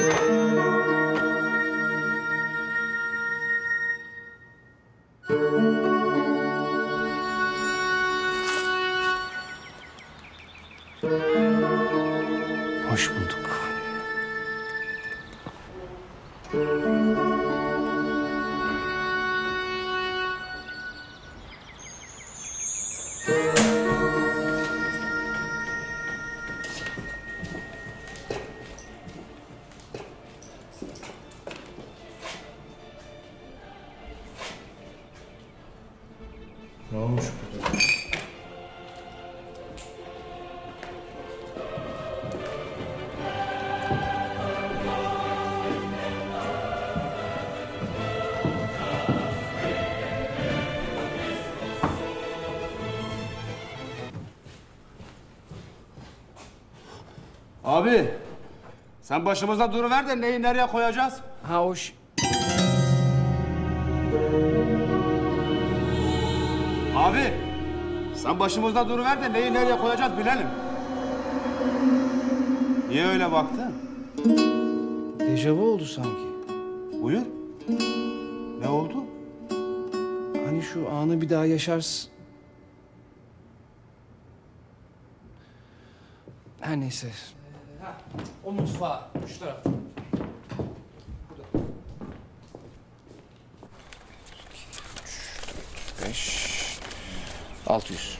Hoş bulduk. Ne olmuş burada? Abi, sen başımızda duruver de neyi nereye koyacağız? Ha hoş. Abi, sen başımızda duruver de neyi nereye koyacağız bilelim. Niye öyle baktın? Dejavu oldu sanki. Buyur. Ne oldu? Hani şu anı bir daha yaşarsın. Her neyse. O mutfağa, şu tarafta. Burada. 5, 600.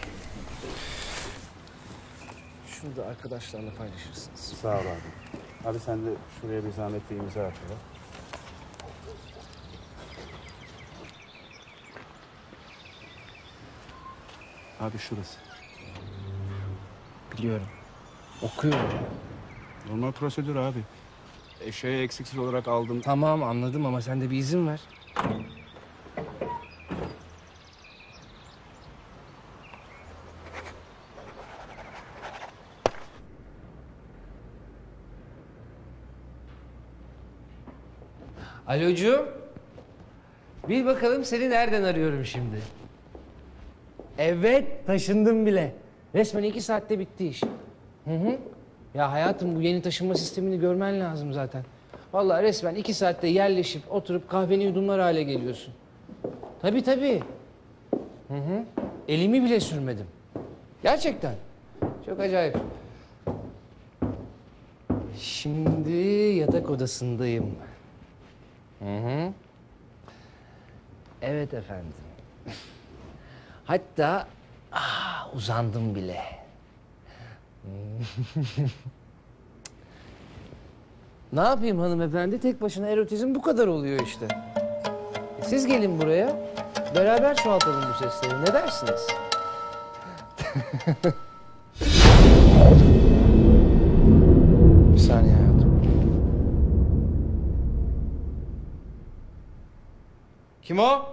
Şunu da arkadaşlarla paylaşırsınız. Sağ ol abi. Abi sen de şuraya bir zahmet bir imza at. Abi şurası. Biliyorum. Okuyorum. Normal prosedür abi. Eşeği eksiksiz olarak aldım. Tamam anladım ama sen de bir izin ver. Alocuğum. Bil bakalım seni nereden arıyorum şimdi? Evet, taşındım bile. Resmen 2 saatte bitti iş. Hı hı. Ya hayatım bu yeni taşınma sistemini görmen lazım zaten. Vallahi resmen 2 saatte yerleşip oturup kahveni yudumlar hale geliyorsun. Tabii tabii. Hı hı. Elimi bile sürmedim. Gerçekten. Çok acayip. Şimdi yatak odasındayım. Hı hı. Evet efendim. Hatta uzandım bile. Ne yapayım hanımefendi? Tek başına erotizm bu kadar oluyor işte. Siz gelin buraya. Beraber çoğaltalım bu sesleri. Ne dersiniz? Bir saniye hayatım. Kim o?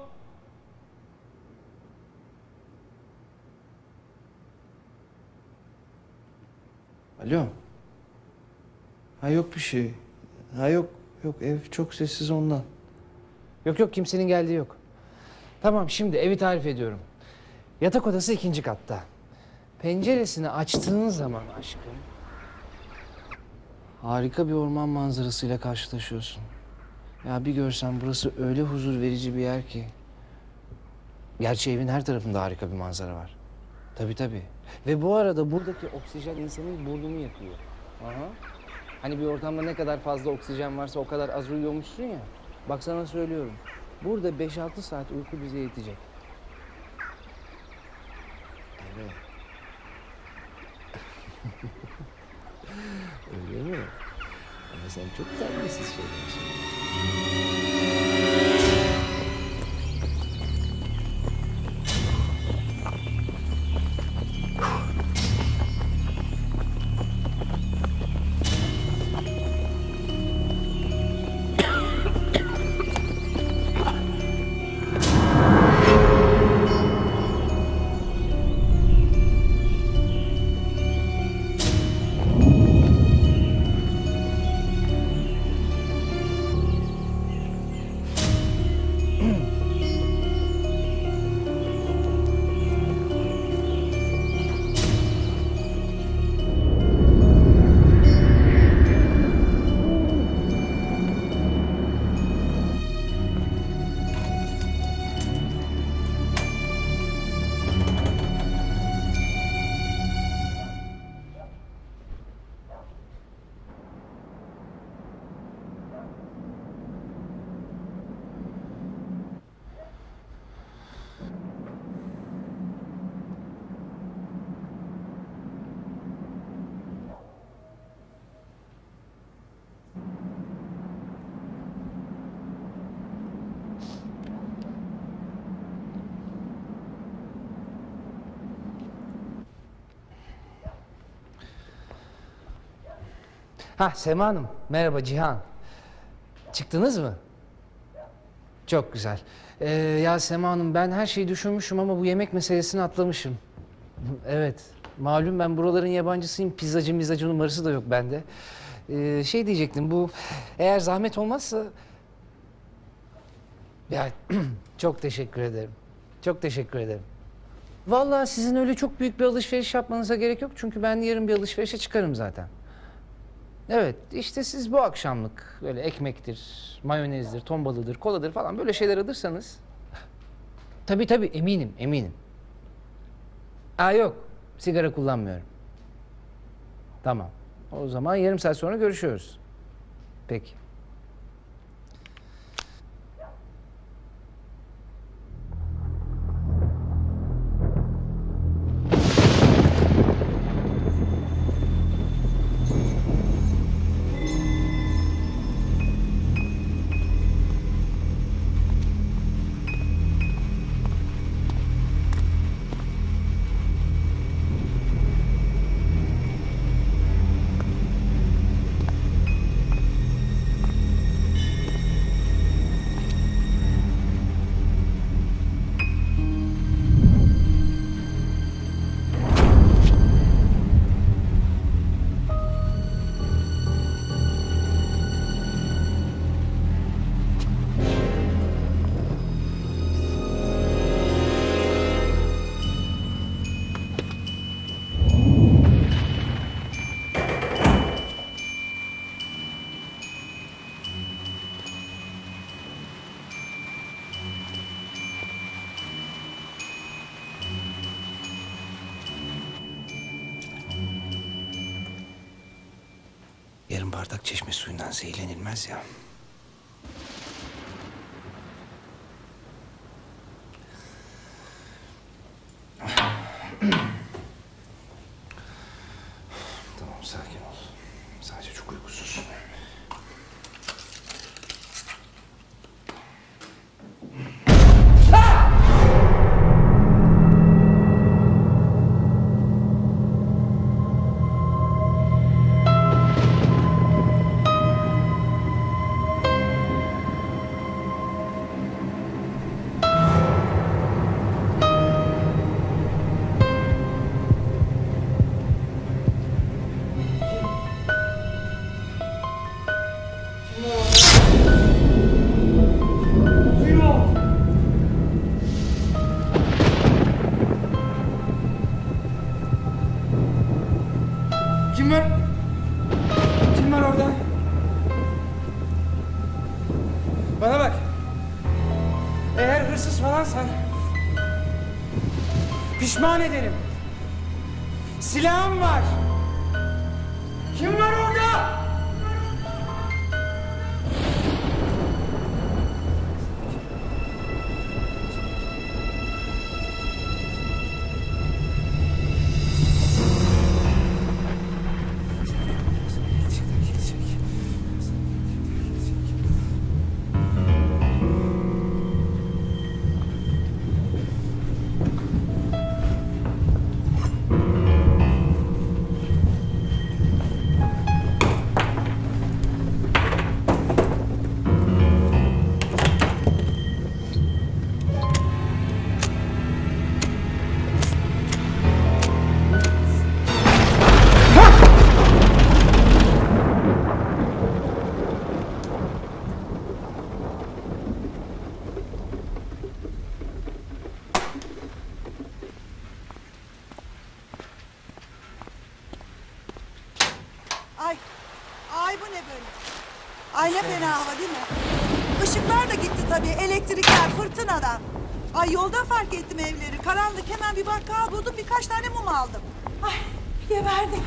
Alo. Ha yok bir şey. Ha yok ev çok sessiz ondan. Yok kimsenin geldiği yok. Tamam şimdi evi tarif ediyorum. Yatak odası 2. katta. Penceresini açtığın zaman aşkım harika bir orman manzarasıyla karşılaşıyorsun. Ya bir görsen burası öyle huzur verici bir yer ki. Gerçi evin her tarafında harika bir manzara var. Tabii. Ve bu arada buradaki oksijen insanın burnunu yakıyor. Aha. Hani bir ortamda ne kadar fazla oksijen varsa o kadar az uyuyormuşsun ya. Bak sana söylüyorum. Burada 5-6 saat uyku bize yetecek. Evet. Öyle mi? Ama sen çok terbiyesiz şeyler söylüyorsun. Ha Sema Hanım, merhaba Cihan. Çıktınız mı? Çok güzel. Ya Sema Hanım, ben her şeyi düşünmüşüm ama bu yemek meselesini atlamışım. Evet, malum ben buraların yabancısıyım. Pizzacı numarası da yok bende. Şey diyecektim, bu eğer zahmet olmazsa... Ya çok teşekkür ederim. Çok teşekkür ederim. Vallahi sizin öyle çok büyük bir alışveriş yapmanıza gerek yok. Çünkü ben yarın bir alışverişe çıkarım zaten. Evet, işte siz bu akşamlık böyle ekmektir, mayonezdir, ton balığıdır, koladır falan böyle şeyler alırsanız... Tabii tabii, eminim, eminim. Aa yok, sigara kullanmıyorum. Tamam, o zaman yarım saat sonra görüşüyoruz. Peki. Yarım bardak çeşme suyundan zehirlenilmez ya. Tamam, sakin ol. Sadece çok uykusuz. Kim var? Kim var orada? Bana bak. Eğer hırsız falansan pişman ederim. Silahım var. Kim var orada? Ay bu ne böyle? Ay ne fena hava değil mi? Işıklar da gitti tabii, elektrikler fırtınadan. Ay yolda fark ettim evleri, karanlık, hemen bir bakkal buldum, birkaç tane mum aldım. Ay geberdim.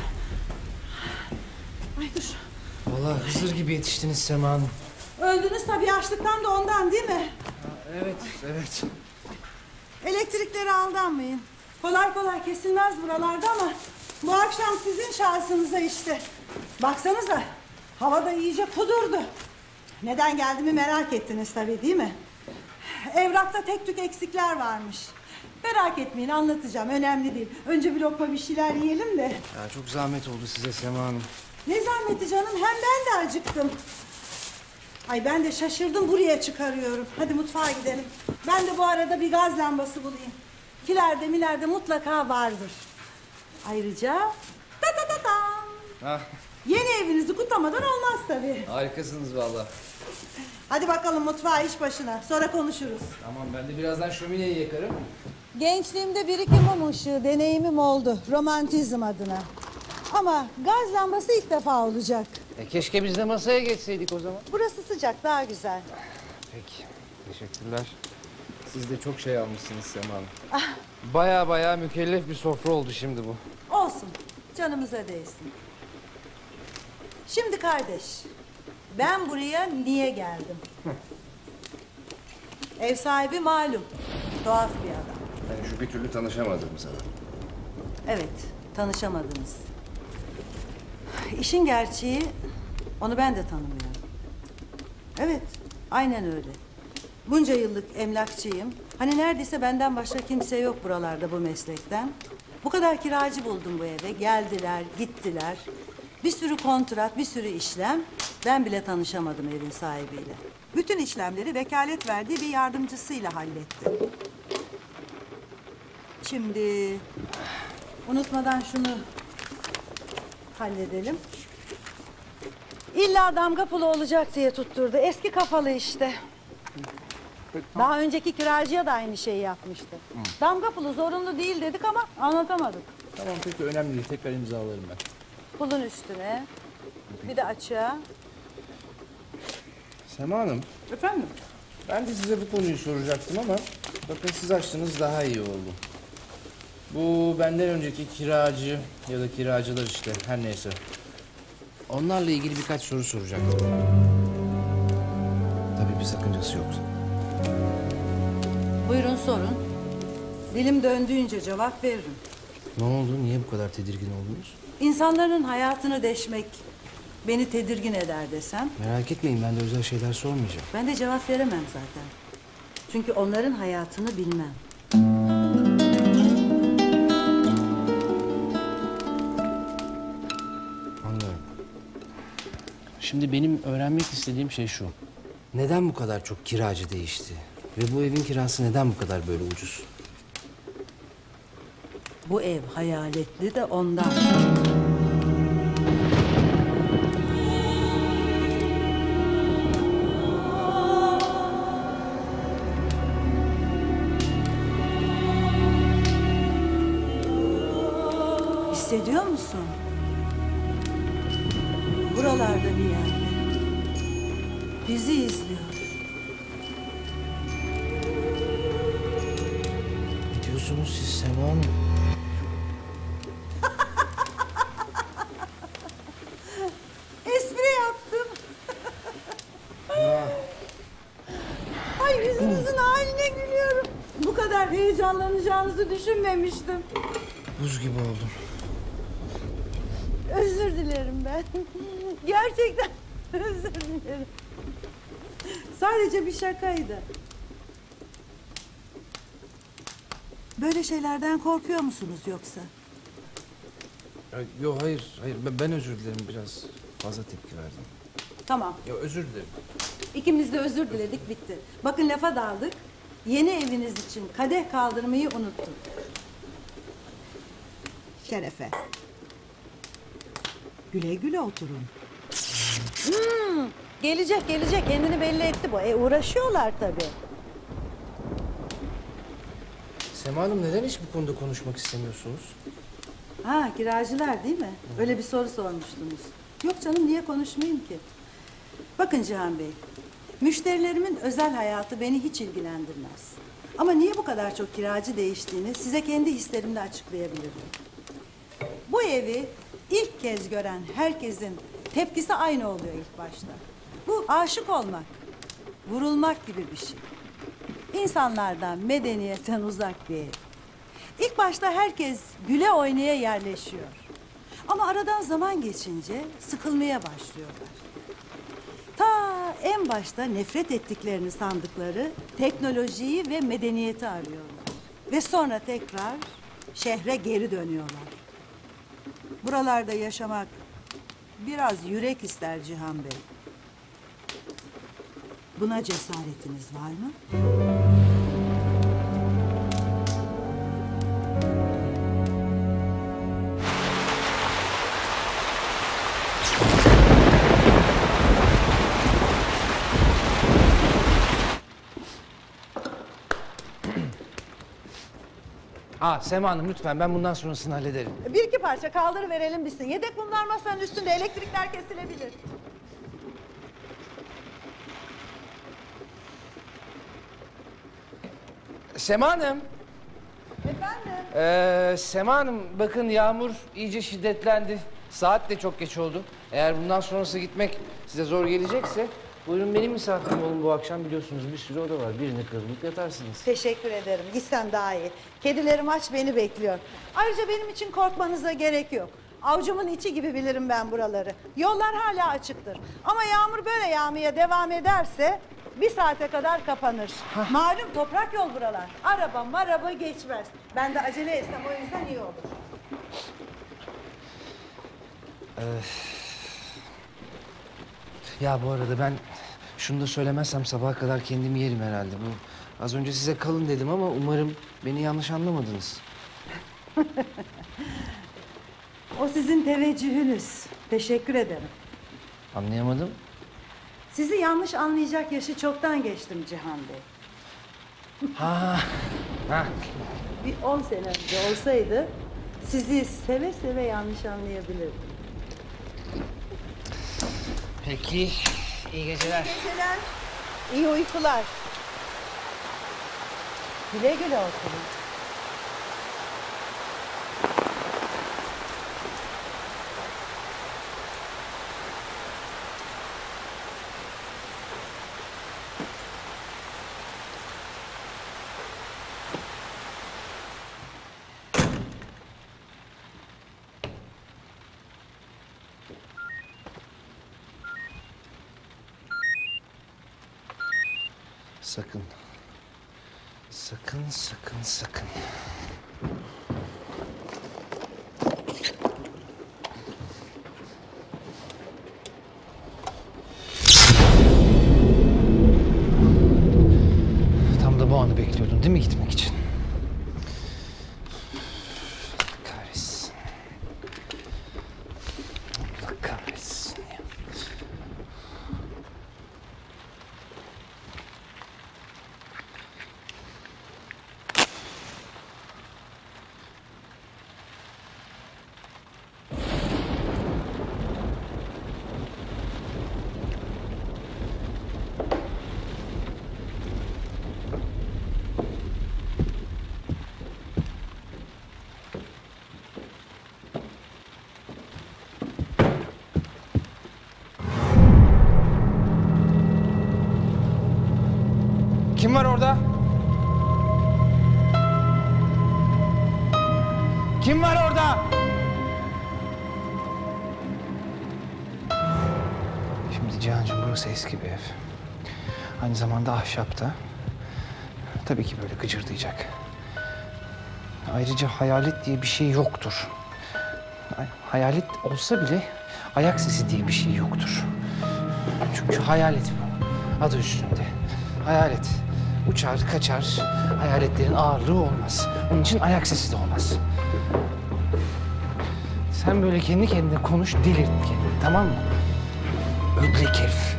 Ay dur. Vallahi Hızır gibi yetiştiniz Sema Hanım. Öldünüz tabii açlıktan da ondan değil mi? Evet, evet. Elektriklere aldanmayın. Kolay kolay kesilmez buralarda ama bu akşam sizin şansınıza işte. Baksanıza, hava da iyice kudurdu. Neden geldiğimi merak ettiniz tabii değil mi? Evrakta tek tük eksikler varmış. Merak etmeyin, anlatacağım, önemli değil. Önce bir lokma bir şeyler yiyelim de. Ya çok zahmet oldu size Sema Hanım. Ne zahmeti canım, hem ben de acıktım. Ay ben de şaşırdım, buraya çıkarıyorum. Hadi mutfağa gidelim. Ben de bu arada bir gaz lambası bulayım. Kilerde milerde mutlaka vardır. Ayrıca ta ta ta tam. Ah, Yeni evinizi kutlamadan olmaz tabii. harikasınız vallahi. Hadi bakalım mutfağa, iş başına. Sonra konuşuruz. Tamam, ben de birazdan şömineyi yakarım. Gençliğimde bir iki mum ışığı deneyimim oldu. Romantizm adına. Ama gaz lambası ilk defa olacak. Keşke biz de masaya geçseydik o zaman. Burası sıcak, daha güzel. Peki, teşekkürler. Siz de çok şey almışsınız Sema Hanım. Baya mükellef bir sofra oldu şimdi bu. Olsun, canımıza değsin. Şimdi kardeş, ben buraya niye geldim? Ev sahibi malum, tuhaf bir adam. Ben şu bir türlü tanışamadım sana. Evet, tanışamadınız. İşin gerçeği, onu ben de tanımıyorum. Evet, aynen öyle. Bunca yıllık emlakçıyım. Hani neredeyse benden başka kimse yok buralarda bu meslekten. Bu kadar kiracı buldum bu eve. Geldiler, gittiler. Bir sürü kontrat, bir sürü işlem. Ben bile tanışamadım evin sahibiyle. Bütün işlemleri vekalet verdiği bir yardımcısıyla halletti. Şimdi unutmadan şunu halledelim. İlla damga pulu olacak diye tutturdu. Eski kafalı işte. Daha önceki kiracıya da aynı şeyi yapmıştı. Damga pulu zorunlu değil dedik ama anlatamadık. Tamam peki, önemli değil. Tekrar imzalarım ben. Pulun üstüne, bir de açığa. Sema Hanım, Efendim? ben de size bu konuyu soracaktım ama bakın siz açtınız, daha iyi oldu. Bu benden önceki kiracı ya da kiracılar işte, her neyse. Onlarla ilgili birkaç soru soracaktım. Tabii bir sakıncası yoksa. Buyurun sorun. Dilim döndüğünce cevap veririm. Ne oldu? Niye bu kadar tedirgin oldunuz? İnsanların hayatını deşmek beni tedirgin eder desem, Merak etmeyin, ben de özel şeyler sormayacağım. ben de cevap veremem zaten. Çünkü onların hayatını bilmem. Anlıyorum. Şimdi benim öğrenmek istediğim şey şu. Neden bu kadar çok kiracı değişti? Ve bu evin kirası neden bu kadar böyle ucuz? Bu ev hayaletli de ondan. Hissediyor musun? Buralarda bir yerde. Bizi izliyor. Ne diyorsunuz siz Sema Hanım? Espri yaptım. Ay yüzünüzün haline gülüyorum. Bu kadar heyecanlanacağınızı düşünmemiştim. Buz gibi oldum. Özür dilerim ben. Gerçekten özür dilerim. Sadece bir şakaydı. Böyle şeylerden korkuyor musunuz yoksa? Yok hayır. Ben özür dilerim, biraz fazla tepki verdim. Tamam. Ya özür dilerim. İkimiz de özür diledik, bitti. Bakın lafa daldık. Yeni eviniz için kadeh kaldırmayı unuttum. Şerefe. Güle güle oturun. Gelecek gelecek, kendini belli etti bu. Uğraşıyorlar tabii. Sema Hanım, neden hiç bu konuda konuşmak istemiyorsunuz? Ha, kiracılar değil mi? Öyle bir soru sormuştunuz. Yok canım, niye konuşmayayım ki? Bakın Cihan Bey, müşterilerimin özel hayatı beni hiç ilgilendirmez. Ama niye bu kadar çok kiracı değiştiğini size kendi hislerimle açıklayabilirim. Bu evi ilk kez gören herkesin tepkisi aynı oluyor ilk başta. Bu aşık olmak, vurulmak gibi bir şey. İnsanlardan, medeniyetten uzak bir ev. İlk başta herkes güle oynaya yerleşiyor. Ama aradan zaman geçince sıkılmaya başlıyorlar. Ta en başta nefret ettiklerini sandıkları teknolojiyi ve medeniyeti arıyorlar. Ve sonra tekrar şehre geri dönüyorlar. Buralarda yaşamak biraz yürek ister Cihan Bey. Buna cesaretiniz var mı? Sema Hanım lütfen, ben bundan sonrasını hallederim. Bir iki parça kaldırıverelim bitsin. Yedek bunlar masanın üstünde, elektrikler kesilebilir. Sema Hanım. Efendim? Sema Hanım, bakın yağmur iyice şiddetlendi. Saat de çok geç oldu. Eğer bundan sonrası gitmek size zor gelecekse... Buyurun benim misafirim olun bu akşam, biliyorsunuz bir sürü oda var. Birini kırılıp yatarsınız. Teşekkür ederim. Gitsen daha iyi. Kedilerim aç beni bekliyor. Ayrıca benim için korkmanıza gerek yok. Avcumun içi gibi bilirim ben buraları. Yollar hala açıktır. Ama yağmur böyle yağmaya devam ederse 1 saate kadar kapanır. Malum toprak yol buralar. Araba geçmez. Ben de acele etsem o yüzden iyi olur. Ya bu arada ben şunu da söylemezsem sabaha kadar kendimi yerim herhalde. Bu az önce size kalın dedim ama umarım beni yanlış anlamadınız. O sizin teveccühünüz. Teşekkür ederim. Anlayamadım. Sizi yanlış anlayacak yaşı çoktan geçtim Cihan Bey. Ha. Bir 10 sene önce olsaydı sizi seve seve yanlış anlayabilirdim. Peki, iyi geceler. İyi geceler, iyi uykular. Güle güle oturun. Sakın. Sakın. Tam da bu anı bekliyordun değil mi gitmek için? Kahretsin. Allah kahretsin ya. Kim var orada? Kim var orada? Şimdi Cihan'cığım burası eski bir ev. Aynı zamanda ahşapta. Tabii ki böyle gıcırdayacak. Ayrıca hayalet diye bir şey yoktur. Hayalet olsa bile ayak sesi diye bir şey yoktur. Çünkü hayalet bu. Adı üstünde. Hayalet. Uçar, kaçar. Hayaletlerin ağırlığı olmaz. Onun için ayak sesi de olmaz. Sen böyle kendi kendine konuş, delirt kendini, tamam mı? Ödlek herif.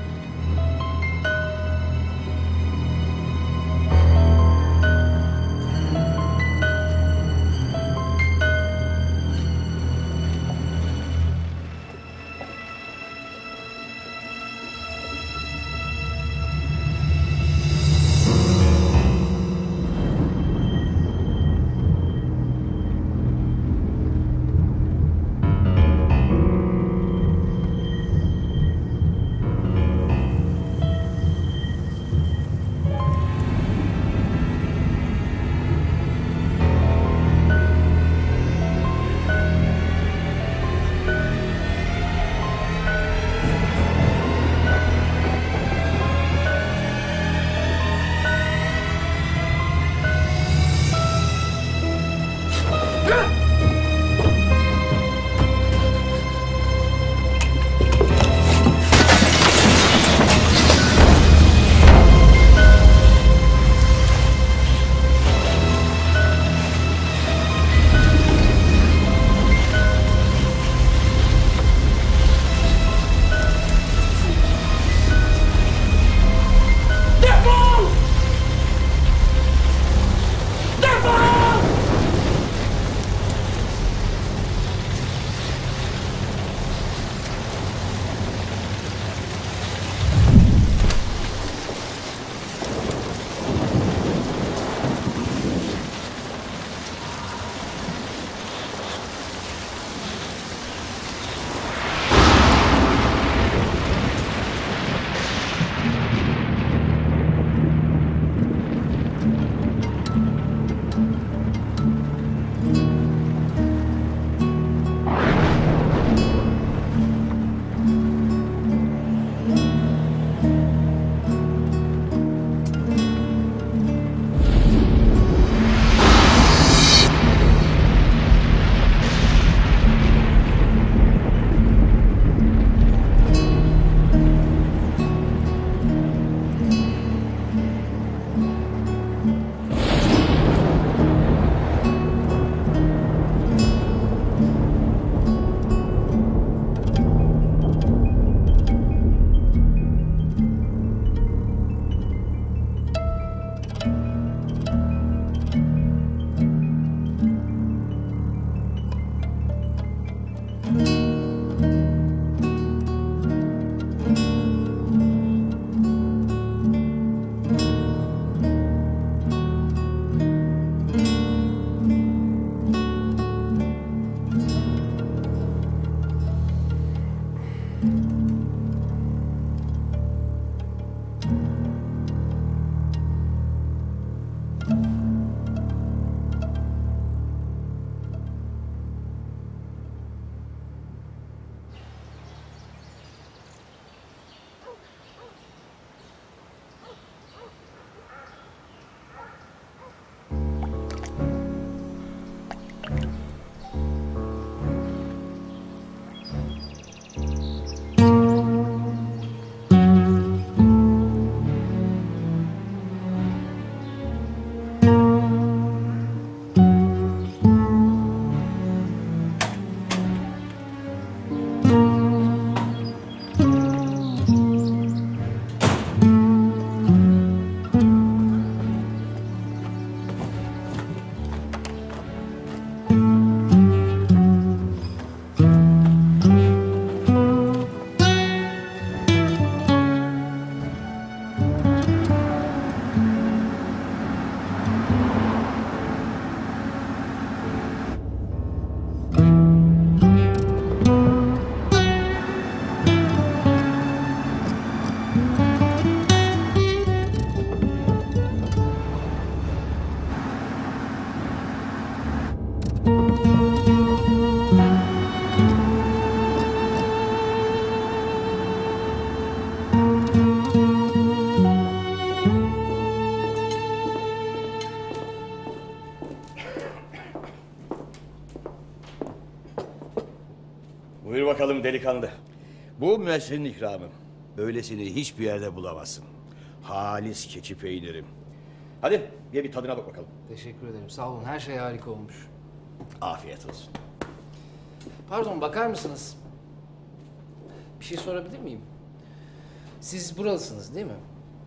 delikanlı. Bu müessesenin ikramı. Böylesini hiçbir yerde bulamazsın. Halis keçi peynirim. Hadi bir tadına bak bakalım. Teşekkür ederim. Sağ olun. Her şey harika olmuş. Afiyet olsun. Pardon, bakar mısınız? Bir şey sorabilir miyim? Siz buralısınız değil mi?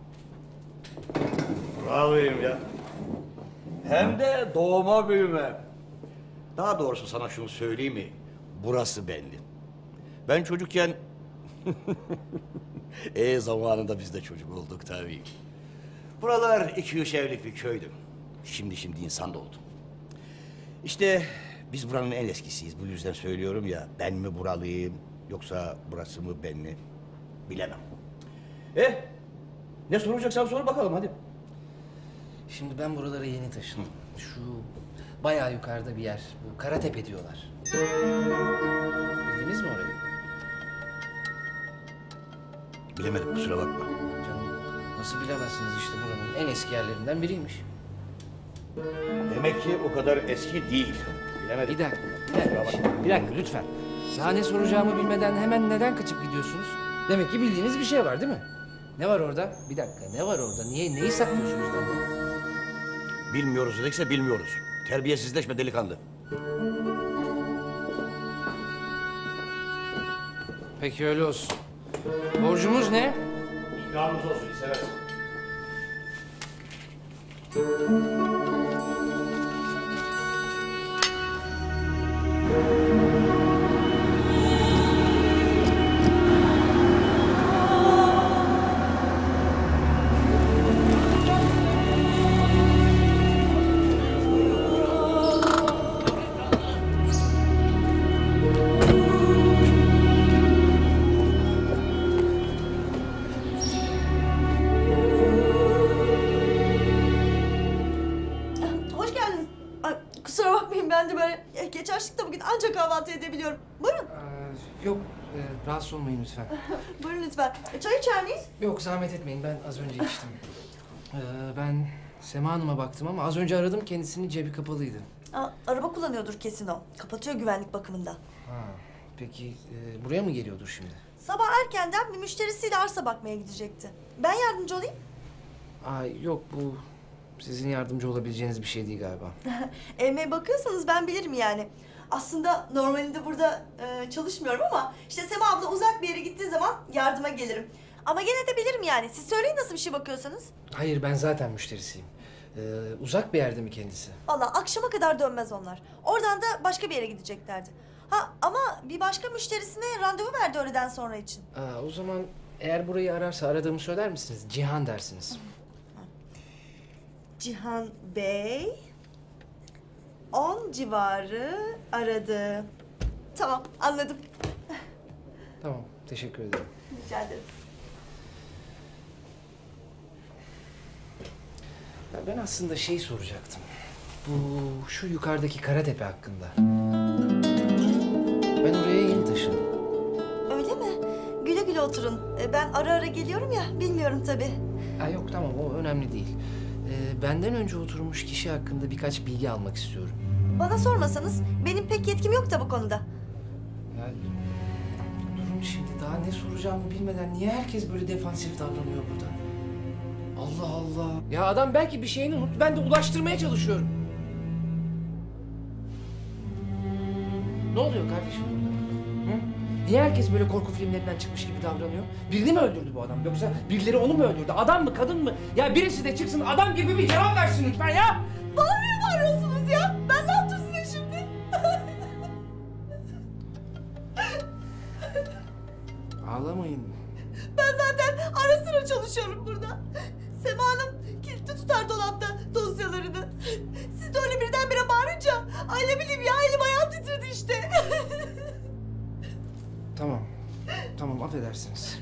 Bravoyum ya. Hem de doğma büyüme. Daha doğrusu sana şunu söyleyeyim mi? Burası belli. Ben çocukken... zamanında biz de çocuk olduk tabii. Buralar 2-3 evlik bir köydü. Şimdi insan da oldu. İşte biz buranın en eskisiyiz. Bu yüzden söylüyorum ya, ben mi buralıyım yoksa burası mı ben mi bilemem. Ne soracaksan sor bakalım hadi. Şimdi ben buralara yeni taşındım. Şu bayağı yukarıda bir yer. Bu Karatepe diyorlar. Bildiniz mi orayı? Bilemedim, kusura bakma. Canım, nasıl bilemezsiniz, işte buranın en eski yerlerinden biriymiş. Demek ki o kadar eski değil. Bilemedim. Bir dakika lütfen. Daha ne soracağımı bilmeden hemen neden kaçıp gidiyorsunuz? Demek ki bildiğiniz bir şey var değil mi? Ne var orada? Bir dakika, ne var orada? Neyi saklıyorsunuz benden? Bilmiyoruz dedikse bilmiyoruz. Terbiyesizleşme delikanlı. Peki öyle olsun. Borcumuz ne? İkramımız olsun, istemez. Hoş geldiniz. Ay, kusura bakmayın, ben de böyle geç açlıkta bugün ancak kahvaltı edebiliyorum. Buyurun. Yok, rahatsız olmayın lütfen. Buyurun lütfen. Çay içer miyiz? Yok, zahmet etmeyin, ben az önce içtim. Ben Sema Hanım'a baktım ama az önce aradım, kendisinin cebi kapalıydı. Araba kullanıyordur kesin o. Kapatıyor güvenlik bakımında. Ha, peki buraya mı geliyordur şimdi? Sabah erkenden bir müşterisiyle arsa bakmaya gidecekti. Ben yardımcı olayım. Yok, bu sizin yardımcı olabileceğiniz bir şey değil galiba. Evime bakıyorsanız ben bilirim yani. Aslında normalinde burada çalışmıyorum ama işte Sema abla uzak bir yere gittiği zaman yardıma gelirim. Ama gene de bilirim yani. Siz söyleyin nasıl bir şey bakıyorsanız. Hayır, ben zaten müşterisiyim. Uzak bir yerde mi kendisi? Vallahi akşama kadar dönmez onlar. Oradan da başka bir yere gideceklerdi. Ama bir başka müşterisine randevu verdi öğleden sonra için. O zaman eğer burayı ararsa aradığımı söyler misiniz? Cihan dersiniz. Cihan Bey 10 civarı aradı. Tamam, anladım. Tamam, teşekkür ederim. Rica ederim. Ya ben aslında soracaktım. Şu yukarıdaki Karatepe hakkında. Ben oraya yeni taşındım. Öyle mi? Güle güle oturun. Ben ara ara geliyorum ya, bilmiyorum tabii. Yok, tamam, o önemli değil. Benden önce oturmuş kişi hakkında birkaç bilgi almak istiyorum. Bana sormasanız benim pek yetkim yok da bu konuda. Ya, durun şimdi, daha ne soracağımı bilmeden niye herkes böyle defansif davranıyor burada? Allah Allah. Ya adam belki bir şeyini unut, ben de ulaştırmaya çalışıyorum. Ne oluyor kardeşim burada? Hı? Niye herkes böyle korku filmlerinden çıkmış gibi davranıyor? Birini mi öldürdü bu adam? Yoksa birileri onu mu öldürdü? Adam mı, kadın mı? Ya birisi de çıksın, adam gibi bir cevap versin lütfen ya! Bana niye bağırıyorsunuz ya? Ben ne yaptım size şimdi? Ağlamayın. Ben zaten ara sıra çalışıyorum burada. Sema Hanım kilitli tutar dolapta dosyalarını. Siz de öyle birdenbire bağırınca ay ne bileyim ya, elim ayağım titredi işte. Tamam, affedersiniz.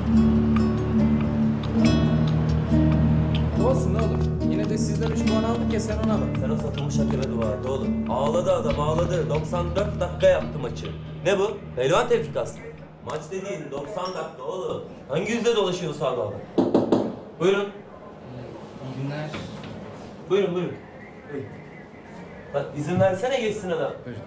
Olsun oğlum. Yine de sizden 3 puan aldık ya. ya sen ona bak. Sen o satılmış hakeme dua et oğlum. Ağladı adam ağladı. 94 dakika yaptı maçı. Ne bu? Pehlivan tevfikası. Maç dediğin 90 dakika oğlum. Hangi yüzde dolaşıyor sahada adam? Buyurun. İyi günler. Buyurun. Buyurun. Bak izin versene geçsin adam. Buyurun.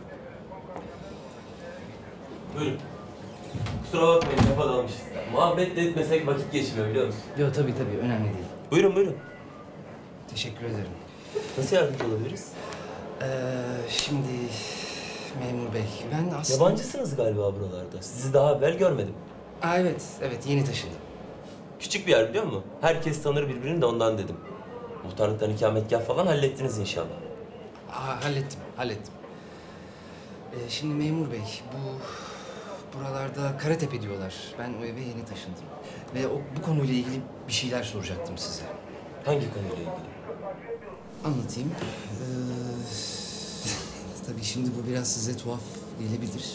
Buyurun. Kusura bakmayın lafa dalmışız. Muhabbet de etmesek vakit geçmiyor biliyor musun? Yok tabii önemli değil. Buyurun. Teşekkür ederim. Nasıl yardımcı olabiliriz? Şimdi memur bey ben aslında... Yabancısınız galiba buralarda. Sizi daha evvel görmedim. Aa, evet yeni taşındım. Küçük bir yer biliyor musun? Herkes tanır birbirini de ondan dedim. Muhtarlıktan ikametgah falan hallettiniz inşallah. Hallettim. Şimdi memur bey buralarda Karatepe diyorlar. Ben o eve yeni taşındım. Ve bu konuyla ilgili bir şeyler soracaktım size. Hangi konuyla ilgili? Anlatayım. Tabii şimdi bu biraz size tuhaf gelebilir.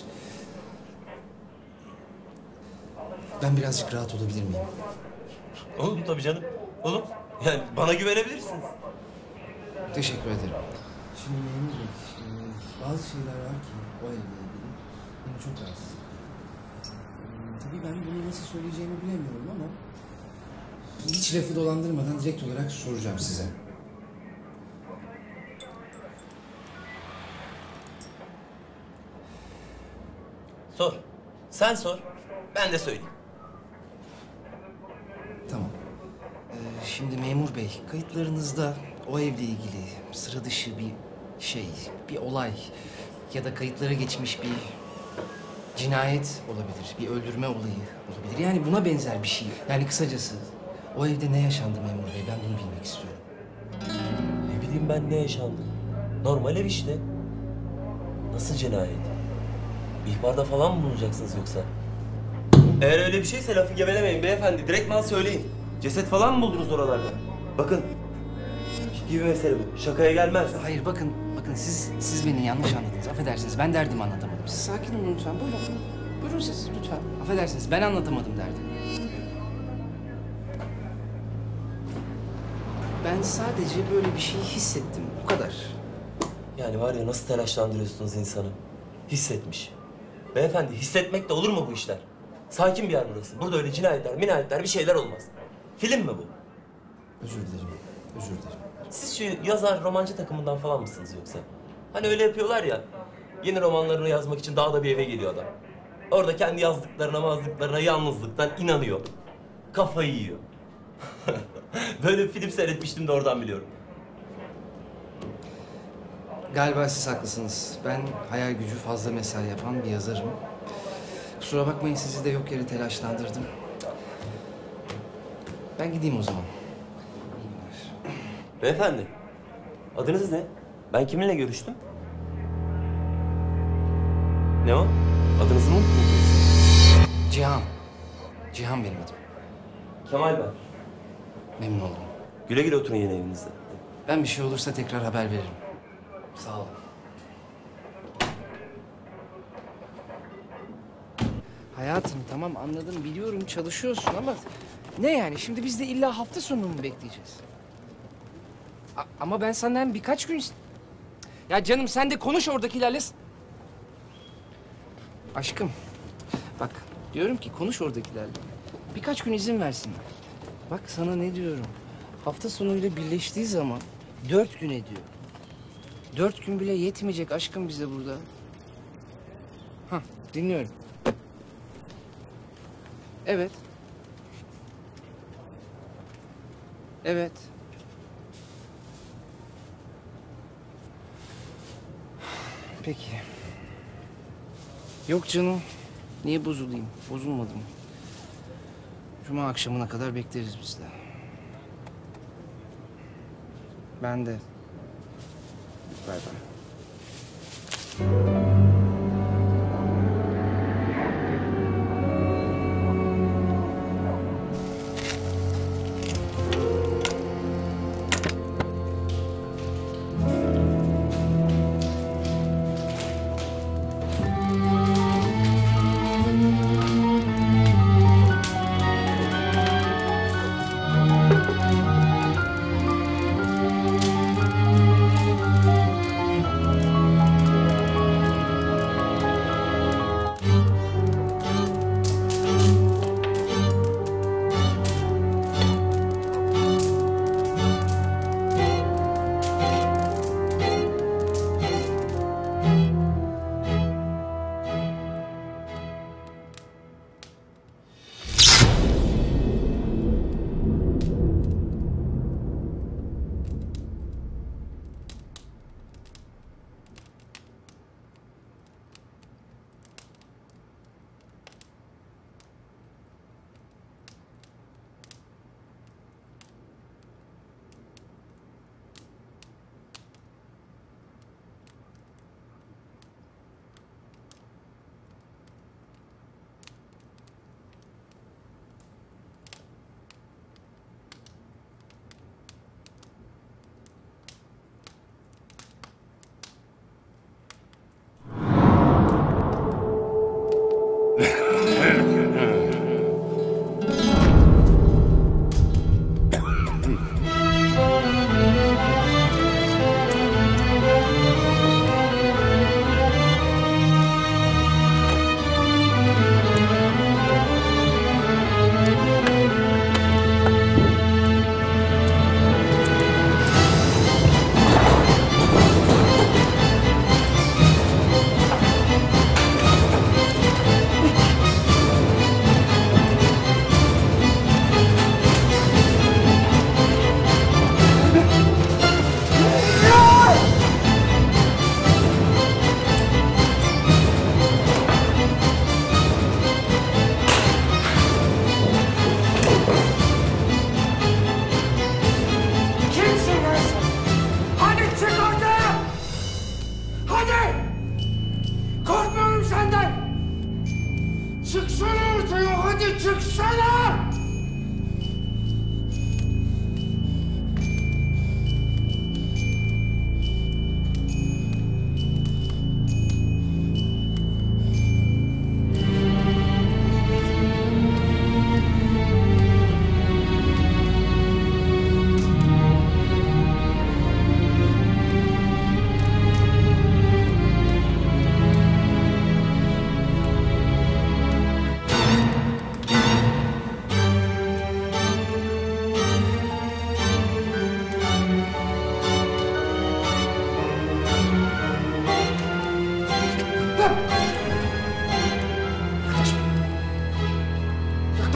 Ben birazcık rahat olabilir miyim? Oğlum tabii canım. Oğlum yani bana güvenebilirsiniz. Teşekkür ederim. Şimdi memur bey, bazı şeyler var ki o evle ilgili beni çok rahatsız ediyor. Tabii ben bunu nasıl söyleyeceğimi bilemiyorum ama hiç lafı dolandırmadan direkt olarak soracağım size. Sor. Sen sor. Ben de söyleyeyim. Tamam. Şimdi memur bey, kayıtlarınızda o evle ilgili sıra dışı bir şey, bir olay ya da kayıtlara geçmiş bir cinayet olabilir, bir öldürme olayı olabilir. Yani buna benzer bir şey. Yani kısacası o evde ne yaşandı memur bey, ben bunu bilmek istiyorum. Ne bileyim ben ne yaşandı? Normal ev işte. Nasıl cinayet? İhbarda falan mı bulunacaksınız yoksa? Eğer öyle bir şeyse lafı gevelemeyin beyefendi. Direktman söyleyin. Ceset falan mı buldunuz oralarda? Bakın. Ciddi bir mesele bu. Şakaya gelmez. Hayır bakın siz beni yanlış anladınız. Affedersiniz ben derdimi anlatamadım. Siz sakin olun lütfen. Buyurun siz lütfen. Affedersiniz ben anlatamadım derdimi. Ben sadece böyle bir şey hissettim. Bu kadar. Yani var ya nasıl telaşlandırıyorsunuz insanı? Hissetmiş. Beyefendi hissetmek de olur mu bu işler? Sakin bir yer burası. Burada öyle cinayetler bir şeyler olmaz. Film mi bu? Özür dilerim. Siz şu yazar, romancı takımından falan mısınız yoksa? Hani öyle yapıyorlar ya, yeni romanlarını yazmak için dağda bir eve geliyor adam. Orada kendi yazdıklarına yalnızlıktan inanıyor. Kafayı yiyor. Böyle bir film seyretmiştim de oradan biliyorum. Galiba siz haklısınız. Ben hayal gücü fazla mesai yapan bir yazarım. Kusura bakmayın sizi de yok yere telaşlandırdım. Ben gideyim o zaman. İyi günler. Beyefendi, adınız ne? Ben kiminle görüştüm? Ne o? Adınızı mı unuttunuz? Cihan benim adım. Kemal ben. Memnun oldum. Güle güle oturun yine evinizde. Ben bir şey olursa tekrar haber veririm. Sağ olun. Hayatım tamam anladım biliyorum çalışıyorsun ama ne yani şimdi biz de illa hafta sonu mu bekleyeceğiz? Ama ben senden birkaç gün... Ya canım sen de konuş oradakilerle. Aşkım bak diyorum ki konuş oradakilerle. Birkaç gün izin versinler. Bak sana ne diyorum. Hafta sonuyla birleştiği zaman 4 gün ediyor. 4 gün bile yetmeyecek aşkım bize burada. Hah, dinliyorum. Evet. Evet. Peki. Yok canım. Niye bozulayım? Bozulmadım. Cuma akşamına kadar bekleriz biz de. Ben de. Bay bay.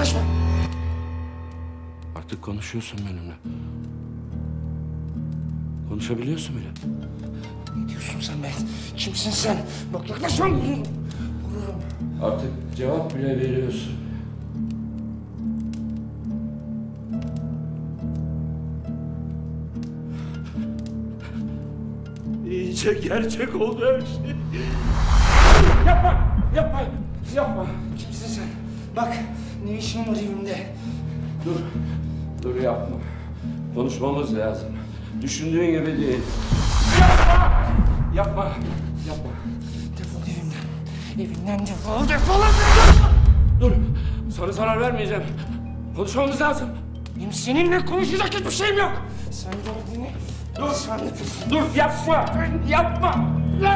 Yaklaşma. Artık konuşuyorsun benimle. Konuşabiliyorsun bile. Ne diyorsun sen be? Kimsin sen? Bak yaklaşma. Vururum. Artık cevap bile veriyorsun. İyice gerçek oldu her şey. Yapma. Yapma. Yapma. Kimsin sen? Bak ne işin var evimde? Dur yapma. Konuşmamız lazım. Düşündüğün gibi değil. Yapma. Defol evimden. Evimden defol. Defol. Dur. Sana zarar vermeyeceğim. Konuşmamız lazım. Benim seninle konuşacak hiçbir şeyim yok. Sen derdini... Dur. Sen de Dur yapma. Yapma.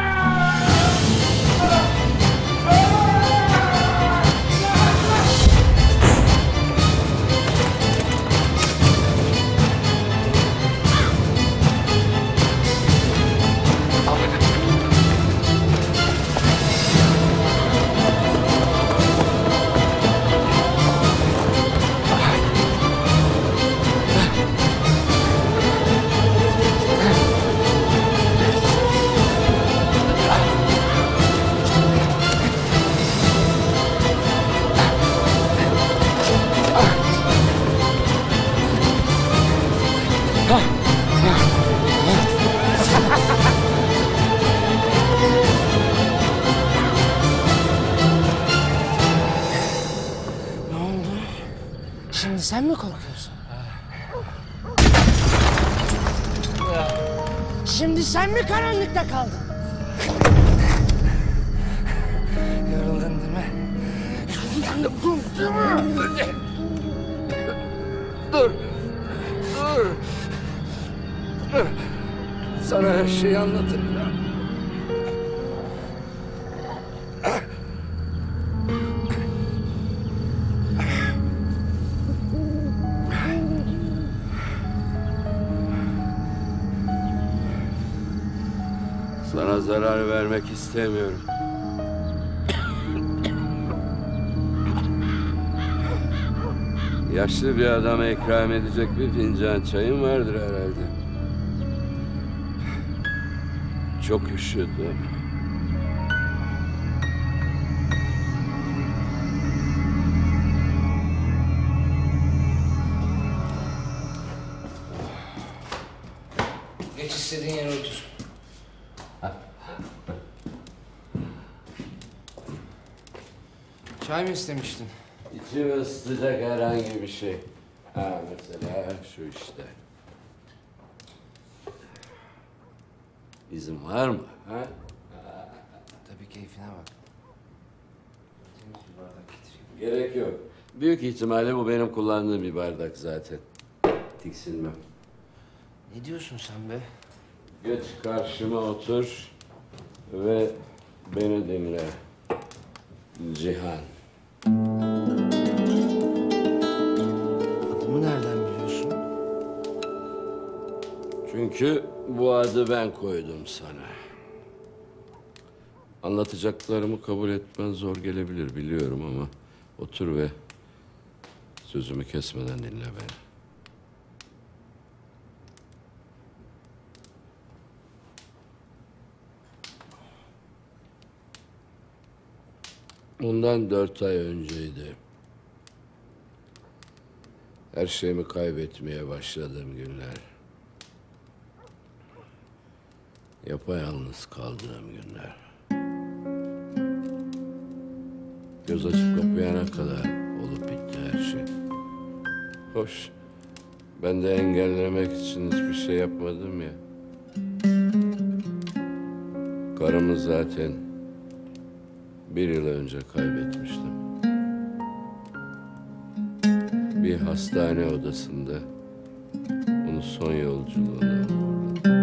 Şimdi sen mi korkuyorsun? Şimdi sen mi karanlıkta kaldın? Yoruldun değil mi? Yoruldun değil mi? Dur. Sana her şeyi anlatırım. Sana zarar vermek istemiyorum. Yaşlı bir adama ikram edecek bir fincan çayın vardır herhalde. Çok üşüdüm. Geç istediğin yere otur. Çay mı istemiştin? İçimi ısıtacak herhangi bir şey. Mesela şu işte. İzin var mı? Ha? Tabii keyfine bak. Temiz bir bardak getireyim. Gerek yok. Büyük ihtimalle bu benim kullandığım bir bardak zaten. Tiksinmem. Ne diyorsun sen be? Geç karşıma otur ve beni dinle. Cihan. Adımı nereden biliyorsun? Çünkü bu adı ben koydum sana. Anlatacaklarımı kabul etmen zor gelebilir biliyorum ama otur ve sözümü kesmeden dinle beni. Bundan 4 ay önceydi. Her şeyimi kaybetmeye başladığım günler. Yapayalnız kaldığım günler. Göz açıp kapayana kadar olup bitti her şey. Hoş, ben de engellemek için hiçbir şey yapmadım ya. Karımı zaten 1 yıl önce kaybetmiştim. Bir hastane odasında onu son yolculuğuna uğurladım.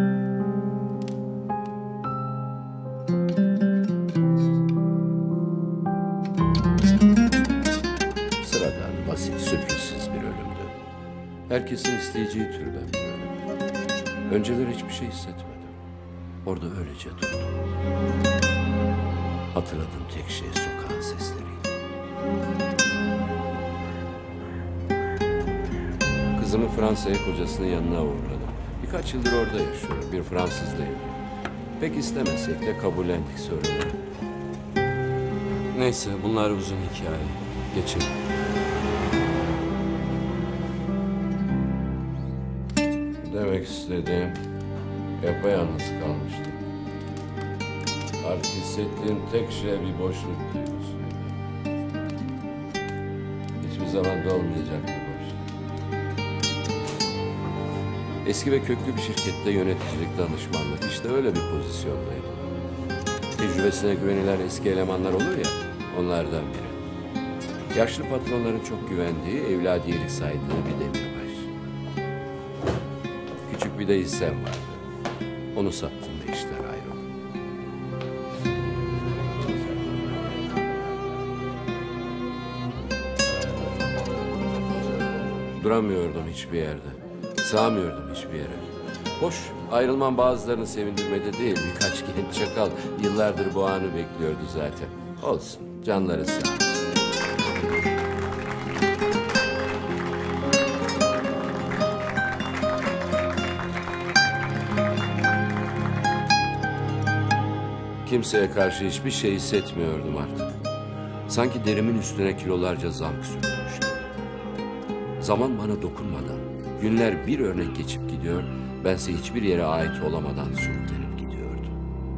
Sıradan, basit, sürprizsiz bir ölümdü. Herkesin isteyeceği türden bir ölüm. Önceleri hiçbir şey hissetmedim. Orada öylece durdum. Hatırladığım tek şey sokağın sesleriydi. Kızımı Fransa'ya kocasının yanına uğurladım. Birkaç yıldır orada yaşıyor. Bir Fransızla evli. Pek istemesek de kabullendik sorunu. Neyse bunlar uzun hikaye. Geçelim. Demek istediğim yapayalnız kalmıştım. Artık hissettiğim tek şey bir boşluk duygusuydu. Hiçbir zaman dolmayacak bir boşluk. Eski ve köklü bir şirkette yöneticilik, danışmanlık, işte öyle bir pozisyondaydım. Tecrübesine güvenilen eski elemanlar olur ya, onlardan biri. Yaşlı patronların çok güvendiği, evladiyelik saydığı bir demirbaş. Küçük bir de hissem vardı. Onu sattım ve işler ayrıldı. Duramıyordum hiçbir yerde. Sığamıyordum hiçbir yere. Hoş, ayrılmam bazılarını sevindirmedi değil. Birkaç genç çakal yıllardır bu anı bekliyordu zaten. Olsun, canları sağ olsun. Kimseye karşı hiçbir şey hissetmiyordum artık. Sanki derimin üstüne kilolarca zamk sürülmüş gibi. Zaman bana dokunmadan, günler bir örnek geçip gidiyor, bense hiçbir yere ait olamadan sürüklenip gidiyordum.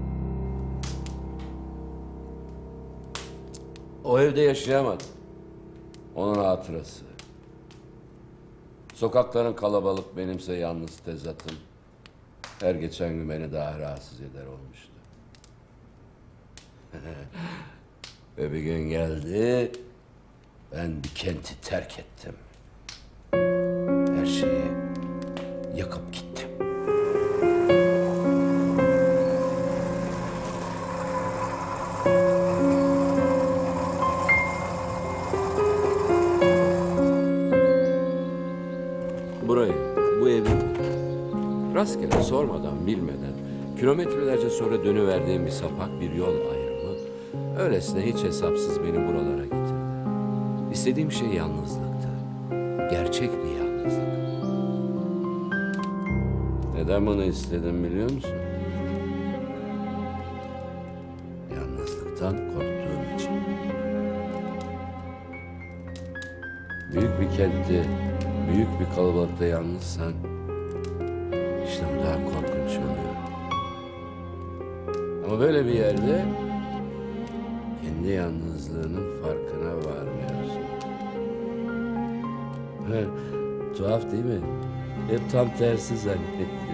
O evde yaşayamadım. Onun hatırası. Sokakların kalabalık, benimse yalnız tezatım. Her geçen gün beni daha rahatsız eder olmuştu. Ve bir gün geldi, ben bir kenti terk ettim. Her şeyi yakıp gittim. Burayı, bu evi rastgele sormadan, bilmeden, kilometrelerce sonra dönüverdiğim bir sapak, bir yol ayrımı, öylesine hiç hesapsız beni buralara getirdi. İstediğim şey yalnızlıktı. Gerçek bir yalnızlık. Neden bunu istedim biliyor musun? Yalnızlıktan korktuğum için. Büyük bir kentte, büyük bir kalabalıkta yalnızsan, işte bu daha korkunç oluyor. Ama böyle bir yerde kendi yalnızlığının farkına varmıyorsun. Tuhaf değil mi? Hep tam tersi zannediyoruz.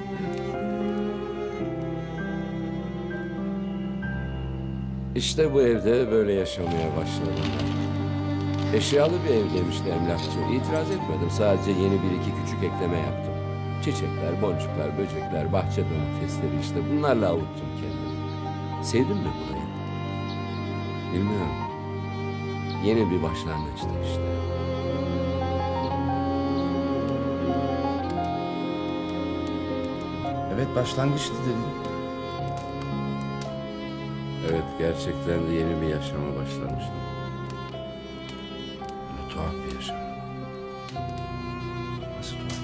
İşte bu evde böyle yaşamaya başladım ben. Eşyalı bir ev demişti emlakçı. İtiraz etmedim. Sadece yeni bir iki küçük ekleme yaptım. Çiçekler, boncuklar, böcekler, bahçe domatesleri işte. Bunlarla avuttum kendimi. Sevdim mi burayı? Bilmiyorum. Yeni bir başlangıçtı işte. Evet, başlangıçtı dedim. Evet, gerçekten de yeni bir yaşama başlamıştım. Ama tuhaf bir yaşam. Nasıl tuhaf?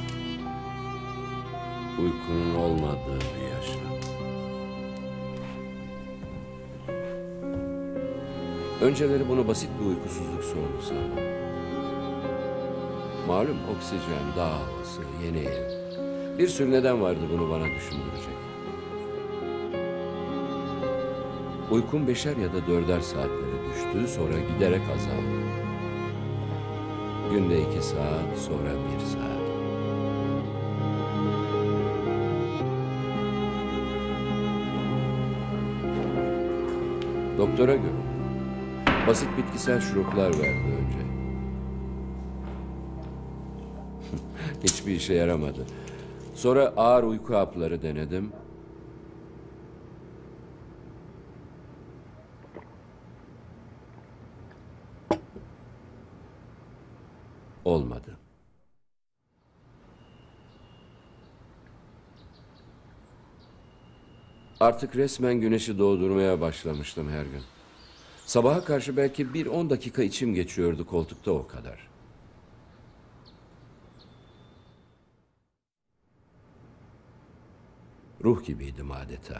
Uykunun olmadığı bir yaşam. Önceleri bunu basit bir uykusuzluk sorunu sandım. Malum oksijen, dağ havası, yeni ev. Bir sürü neden vardı bunu bana düşündürecek. Uykum 5'er ya da 4'er saatlere düştü, sonra giderek azaldı. Günde 2 saat, sonra 1 saat. Doktora göre basit bitkisel şuruplar verdi önce. Hiçbir işe yaramadı. Sonra ağır uyku hapları denedim. Olmadı. Artık resmen güneşi doğdurmaya başlamıştım her gün. Sabaha karşı belki bir 10 dakika içim geçiyordu koltukta, o kadar. Ruh gibiydim adeta.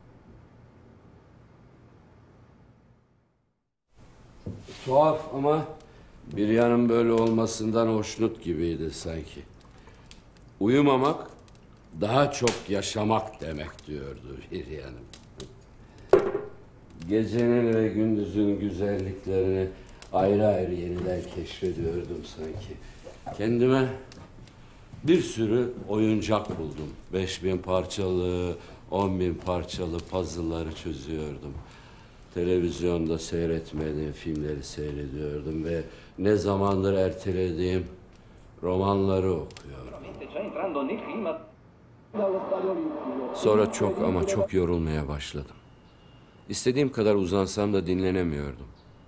Tuhaf ama bir yanım böyle olmasından hoşnut gibiydi sanki. Uyumamak daha çok yaşamak demek diyordu bir yanım. Gecenin ve gündüzün güzelliklerini ayrı ayrı yeniden keşfediyordum sanki. Kendime bir sürü oyuncak buldum. 5000 parçalı, 10.000 parçalı puzzle'ları çözüyordum. Televizyonda seyretmediğim filmleri seyrediyordum ve ne zamandır ertelediğim romanları okuyordum. Sonra çok ama çok yorulmaya başladım. İstediğim kadar uzansam da dinlenemiyordum.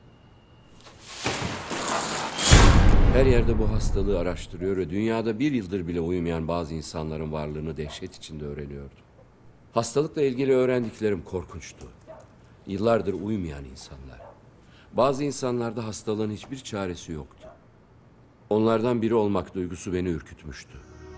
Her yerde bu hastalığı araştırıyor ve dünyada 1 yıldır bile uyumayan bazı insanların varlığını dehşet içinde öğreniyordum. Hastalıkla ilgili öğrendiklerim korkunçtu. Yıllardır uyumayan insanlar. Bazı insanlarda hastalığın hiçbir çaresi yoktu. Onlardan biri olmak duygusu beni ürkütmüştü.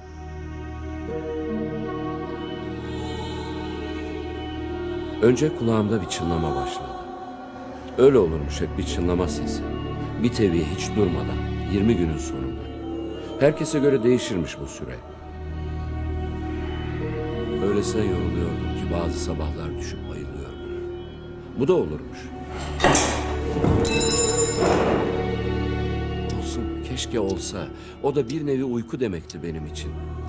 Önce kulağımda bir çınlama başladı. Öyle olurmuş hep, bir çınlama sesi. Bir teviye hiç durmadan, 20 günün sonunda. Herkese göre değişirmiş bu süre. Öylesine yoruluyordum ki bazı sabahlar düşüp bayılıyordum. Bu da olurmuş. Olsun, keşke olsa. O da bir nevi uyku demekti benim için.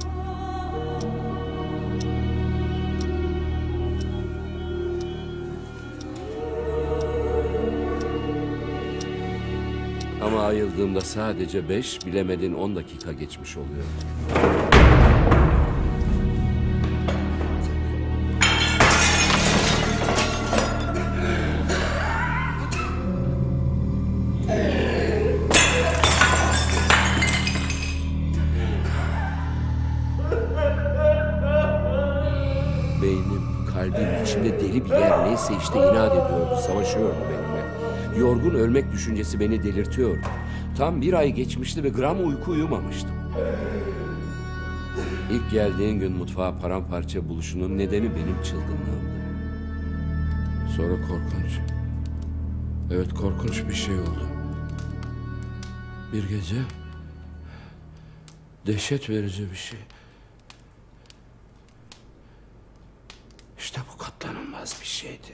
Ama ayıldığımda sadece 5, bilemedin 10 dakika geçmiş oluyor. Beynim, kalbim, içimde deli bir yer neyse işte inat ediyordu, savaşıyordu benimle. Yorgun ölmek düşüncesi beni delirtiyordu. Tam 1 ay geçmişti ve gram uyku uyumamıştım. İlk geldiğin gün mutfağa paramparça buluşunun nedeni benim çılgınlığımdı. Sonra korkunç. Evet, korkunç bir şey oldu. Bir gece dehşet verici bir şey. İşte bu katlanılmaz bir şeydi.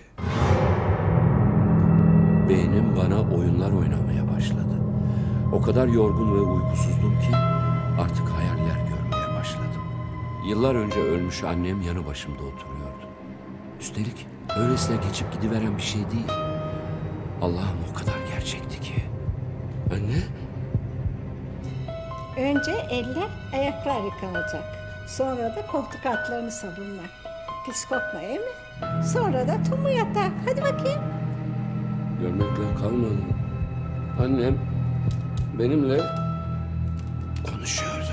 Beynim bana oyunlar oynamaya başladı. O kadar yorgun ve uykusuzdum ki artık hayaller görmeye başladım. Yıllar önce ölmüş annem yanı başımda oturuyordu. Üstelik öylesine geçip gidiveren bir şey değil. Allah'ım, o kadar gerçekti ki. Anne? Önce eller, ayaklar yıkanacak. Sonra da koltuk altlarını sabunla. Pis kokma, değil mi? Sonra da tumu yatak. Hadi bakayım. Görmekle kalmadı. Annem benimle konuşuyordu.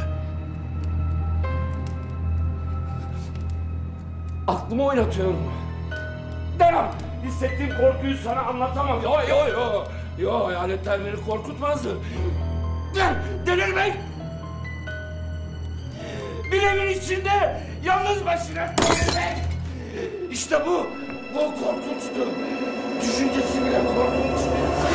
Aklımı oynatıyor. Devam. Hissettiğim korkuyu sana anlatamam. Yo, hayaletler beni korkutmazdı. Delirmek. Bir evin içinde yalnız başına delirmek. İşte bu korkunçtu. Düşüncesi bile korkunçtu.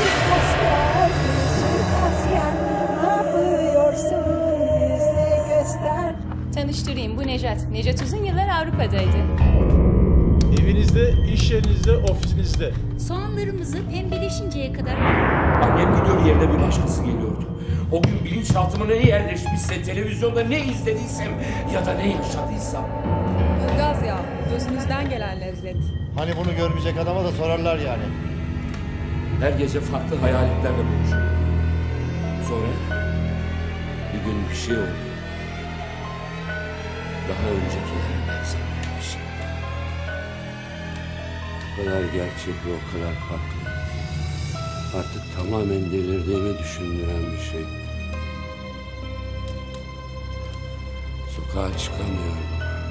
Asker, ne yapıyorsun? Bize göster. Tanıştırayım, bu Nejat. Nejat uzun yıllar Avrupa'daydı. Evinizde, iş yerinizde, ofisinizde. Soğanlarımızı pembeleşinceye kadar... Annem gidiyor, yerine bir başkası geliyordu. O gün bilinçaltıma ne yerleşmişse, televizyonda ne izlediysem ya da ne yaşadıysam. Ilgaz ya, gözünüzden gelen lezzet. Hani bunu görmeyecek adama da sorarlar yani. Her gece farklı hayaletlerle buluşuyor. Sonra bir gün bir şey oldu. Daha öncekilere benzemeyen bir şey. O kadar gerçek ve o kadar farklı. Artık tamamen delirdiğimi düşündüren bir şey. Sokağa çıkamıyorum.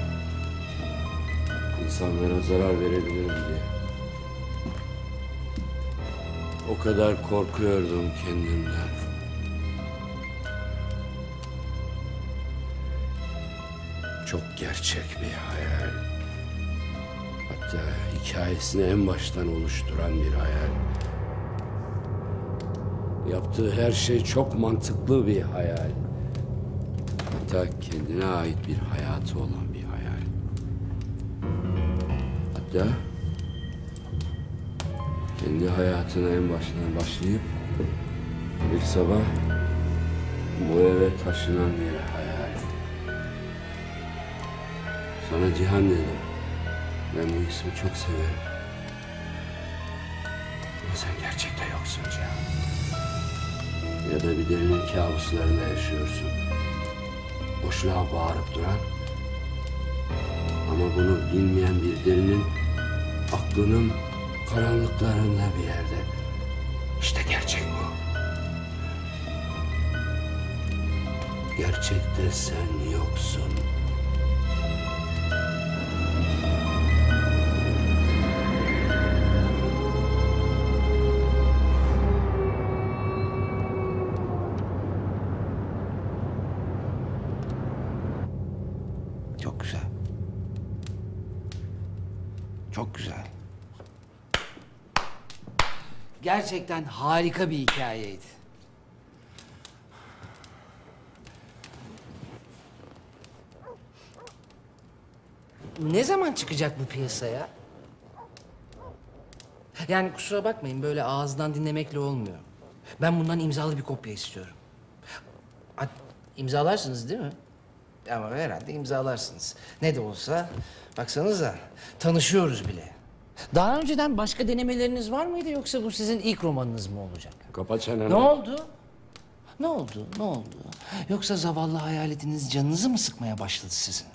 İnsanlara zarar verebilirim diye. O kadar korkuyordum kendimden. Çok gerçek bir hayal. Hatta hikayesini en baştan oluşturan bir hayal. Yaptığı her şey çok mantıklı bir hayal. Hatta kendine ait bir hayatı olan bir hayal. Hatta kendi hayatına en baştan başlayıp bir sabah bu eve taşınan bir hayal. Sana Cihan dedim. Ben bu ismi çok severim. Ama sen gerçekte yoksun Cihan. Ya da bir delinin kabuslarında yaşıyorsun. Boşluğa bağırıp duran ama bunu bilmeyen bir delinin aklının karanlıklarında bir yerde. İşte gerçek bu. Gerçekte sen yoksun. Çok güzel. Çok güzel. Gerçekten harika bir hikayeydi. Ne zaman çıkacak bu piyasaya? Yani kusura bakmayın, böyle ağızdan dinlemekle olmuyor. Ben bundan imzalı bir kopya istiyorum. İmzalarsınız değil mi? Ama herhalde imzalarsınız. Ne de olsa baksanıza tanışıyoruz bile. Daha önceden başka denemeleriniz var mıydı, yoksa bu sizin ilk romanınız mı olacak? Kapa çeneni. Ne oldu? Ne oldu? Ne oldu? Yoksa zavallı hayaletiniz canınızı mı sıkmaya başladı sizin?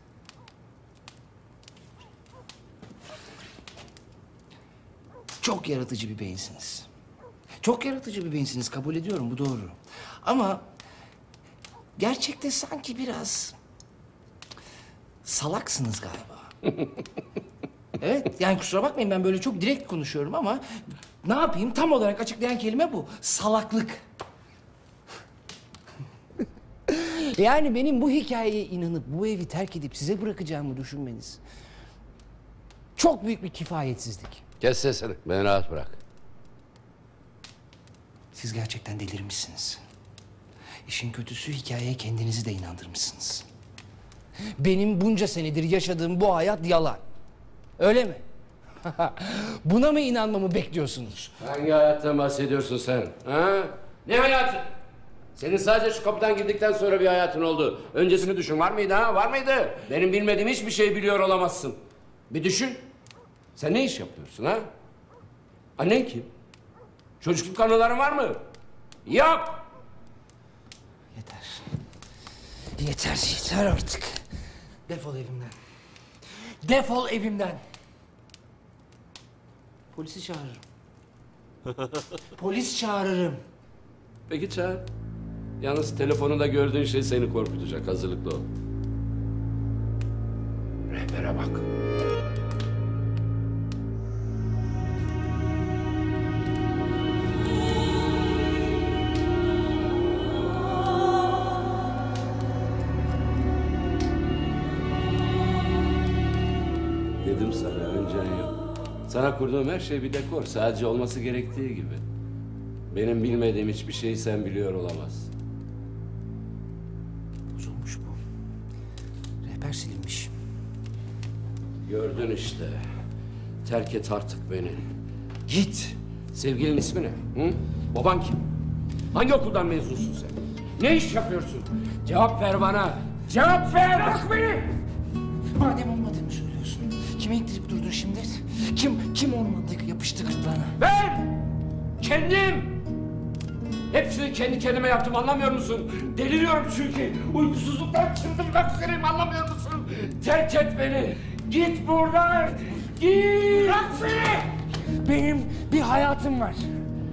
Çok yaratıcı bir beyinsiniz. Çok yaratıcı bir beyinsiniz, kabul ediyorum, bu doğru. Ama gerçekte sanki biraz salaksınız galiba. Evet, yani kusura bakmayın, ben böyle çok direkt konuşuyorum ama ne yapayım, tam olarak açıklayan kelime bu. Salaklık. Yani benim bu hikayeye inanıp bu evi terk edip size bırakacağımı düşünmeniz çok büyük bir kifayetsizlik. Kes sesini, beni rahat bırak. Siz gerçekten delirmişsiniz. İşin kötüsü, hikayeye kendinizi de inandırmışsınız. Benim bunca senedir yaşadığım bu hayat yalan. Öyle mi? Buna mı inanmamı bekliyorsunuz? Hangi hayattan bahsediyorsun sen? Ha? Ne hayatı? Senin sadece şu kapıdan girdikten sonra bir hayatın oldu. Öncesini düşün, var mıydı ha? Var mıydı? Benim bilmediğim hiçbir şey biliyor olamazsın. Bir düşün. Sen ne iş yapıyorsun ha? Annen kim? Çocukluk anıların var mı? Yok. Yeter. Yeter artık. Defol evimden. Defol evimden. Polisi çağırırım. Polis çağırırım. Peki çağır. Yalnız telefonunda gördüğün şey seni korkutacak. Hazırlıklı ol. Rehbere bak. Dedim sana, öncen yok. Sana kurduğum her şey bir dekor. Sadece olması gerektiği gibi. Benim bilmediğim hiçbir şeyi sen biliyor olamazsın. Bozulmuş bu. Rehber silinmiş. Gördün işte. Terk et artık beni. Git. Sevgilinin ismi ne? Hı? Baban kim? Hangi okuldan mezunsun sen? Ne iş yapıyorsun? Cevap ver bana. Cevap ver! Bırak beni! Madem olmadığını söylüyorsun, kime ittirip durdun şimdi? Kim ormanda yapıştı gırtlağına? Ben! Kendim! Hepsini kendi kendime yaptım, anlamıyor musun? Deliriyorum çünkü. Uykusuzluktan çıldırmak üzereyim, anlamıyor musun? Terk et beni. Git buradan. Git. Bırak beni. Benim bir hayatım var.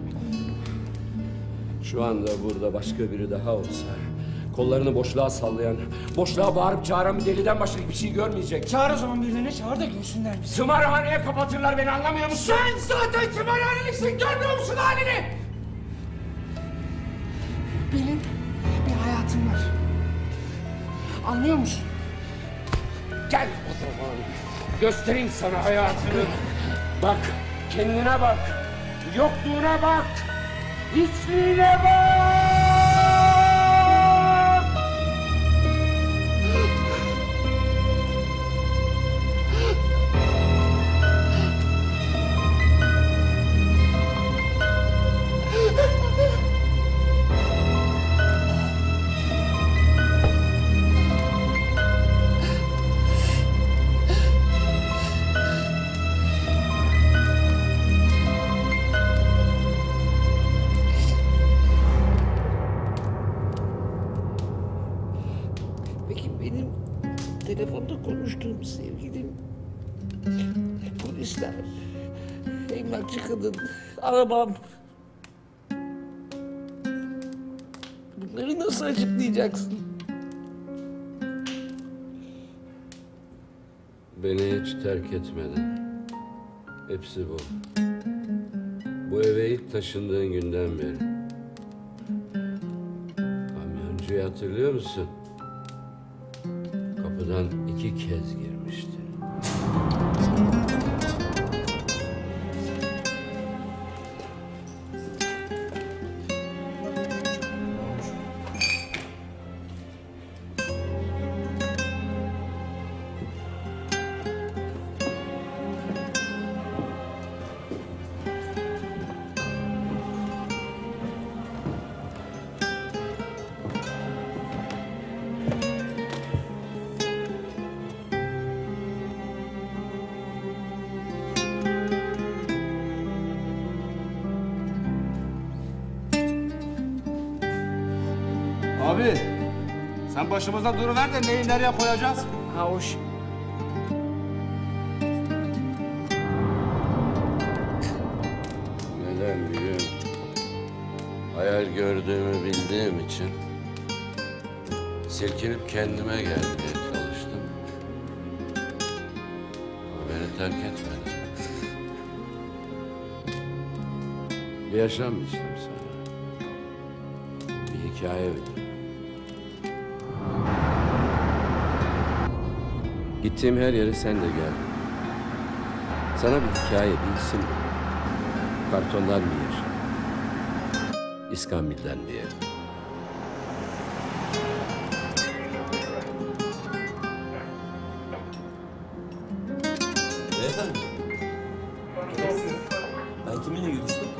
Şu anda burada başka biri daha olsa, kollarını boşluğa sallayan, boşluğa bağırıp çağıran bir deliden başka bir şey görmeyecek. Çağır o zaman birilerine, çağır da görsünler bizi. Tımarhaneye kapatırlar beni, anlamıyor musun? Sen zaten tımarhanelisin, görmüyor musun halini? Benim bir hayatım var. Anlıyor musun? Gel o zaman. Göstereyim sana hayatını. Bak, kendine bak. Yokluğuna bak. Hiçliğine bak. Peki benim telefonda konuştuğum sevgilim, polisler, emlakçı kadın, arabam. Bunları nasıl açıklayacaksın? Beni hiç terk etmedin. Hepsi bu. Bu eve ilk taşındığın günden beri. Kamyoncuyu hatırlıyor musun? Kapıdan 2 kez girmişti. Abi sen başımızda duruver de neyi nereye koyacağız? Ha hoş. Neden biliyor musun? Hayal gördüğümü bildiğim için silkinip kendime gelmeye çalıştım. Ama beni terk etmedi. Bir yaşam biçtim sana. Bir hikaye öldüm. Gittiğim her yere sen de geldin. Sana bir hikaye bilsin. Kartondan bir yaşam. İskambil'den bir ev. Beyefendi. Ben kiminle görüştüm?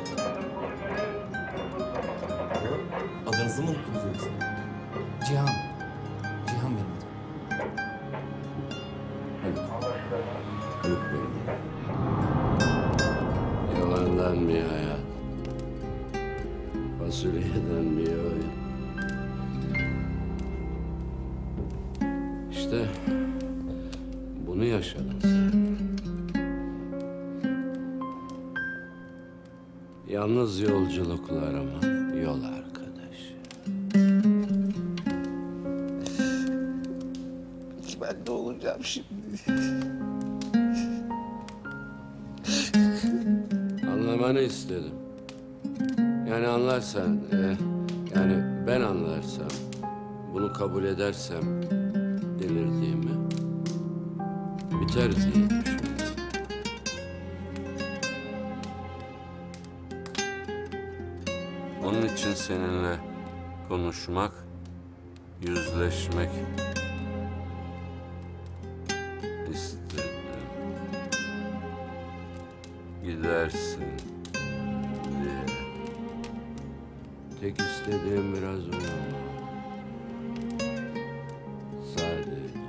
Adınızı mı unuttunuz yoksa? Cihan. Cihan benim adım. Haluk benim. Yalandan bir hayat. Fasulyeden bir oyun. İşte bunu yaşadın sen. Yalnız yolculuklarımın yol arkadaşı. Peki ben ne olacağım şimdi? Anlamanı istedim. Yani anlarsan, yani ben anlarsam, bunu kabul edersem delirdiğimi biter diye düşündüm. Onun için seninle konuşmak, yüzleşmek istedim. Gidersin diye. Tek istediğim biraz uyumak. Sadece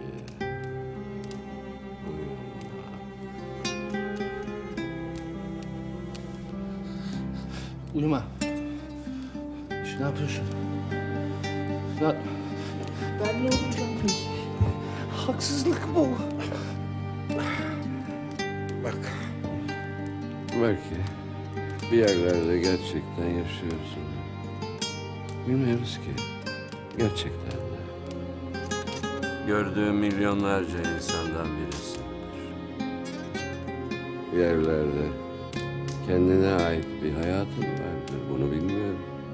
uyumak. Uyuma. Ne yapıyorsun? Ya Ben ne olacağım peki? Haksızlık bu. Bak. Belki bir yerlerde gerçekten yaşıyorsun. Bilmiyoruz ki. Gerçekten de. Gördüğüm milyonlarca insandan birisindir. Bir yerlerde kendine ait bir hayatın vardır. Bunu bilmiyorum.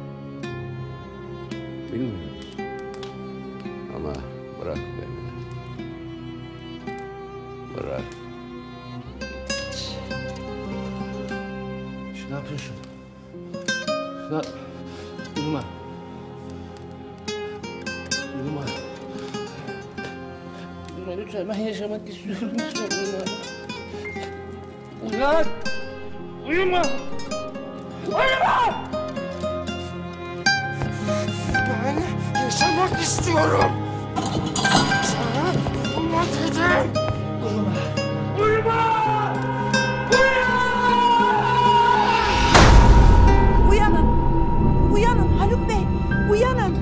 Bilmiyoruz. Ama bırak beni. Bırak. Ya, uyuma. Uyuma. Uyuma lütfen, ben yaşamak istiyorum. Lütfen uyuma. Uyan! Uyuma! Uyuma! Ben yaşamak istiyorum. Sana uyuma dedim. Uyuma. Uyuma! Uyanın. Uyanın Haluk Bey. Uyanın.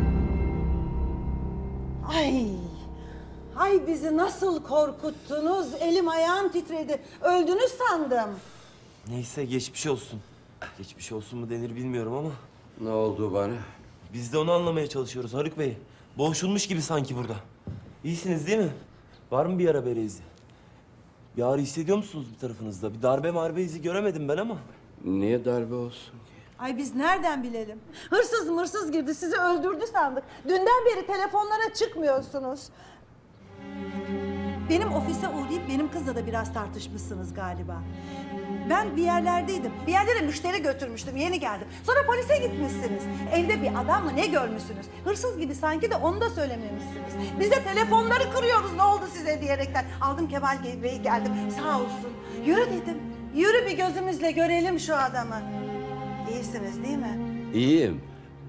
Ay. Ay bizi nasıl korkuttunuz. Elim ayağım titredi. Öldünüz sandım. Neyse geçmiş olsun. Geçmiş olsun mu denir bilmiyorum ama. Ne oldu bana? Biz de onu anlamaya çalışıyoruz Haluk Bey. Boğuşulmuş gibi sanki burada. İyisiniz değil mi? Var mı bir yara bere izi? Bir ağrı hissediyor musunuz bir tarafınızda? Bir darbe marbe izi göremedim ben ama. Niye darbe olsun ki? Ay biz nereden bilelim? Hırsız girdi, sizi öldürdü sandık. Dünden beri telefonlara çıkmıyorsunuz. Benim ofise uğrayıp benim kızla da biraz tartışmışsınız galiba. Ben bir yerlerdeydim. Bir yerlere müşteri götürmüştüm, yeni geldim. Sonra polise gitmişsiniz. Evde bir adam mı ne görmüşsünüz? Hırsız gibi sanki de onu da söylememişsiniz. Biz de telefonları kırıyoruz ne oldu size diyerekten. Aldım Kemal Bey'i geldim, sağ olsun. Yürü dedim, yürü bir gözümüzle görelim şu adamı. İyisiniz değil mi? İyiyim.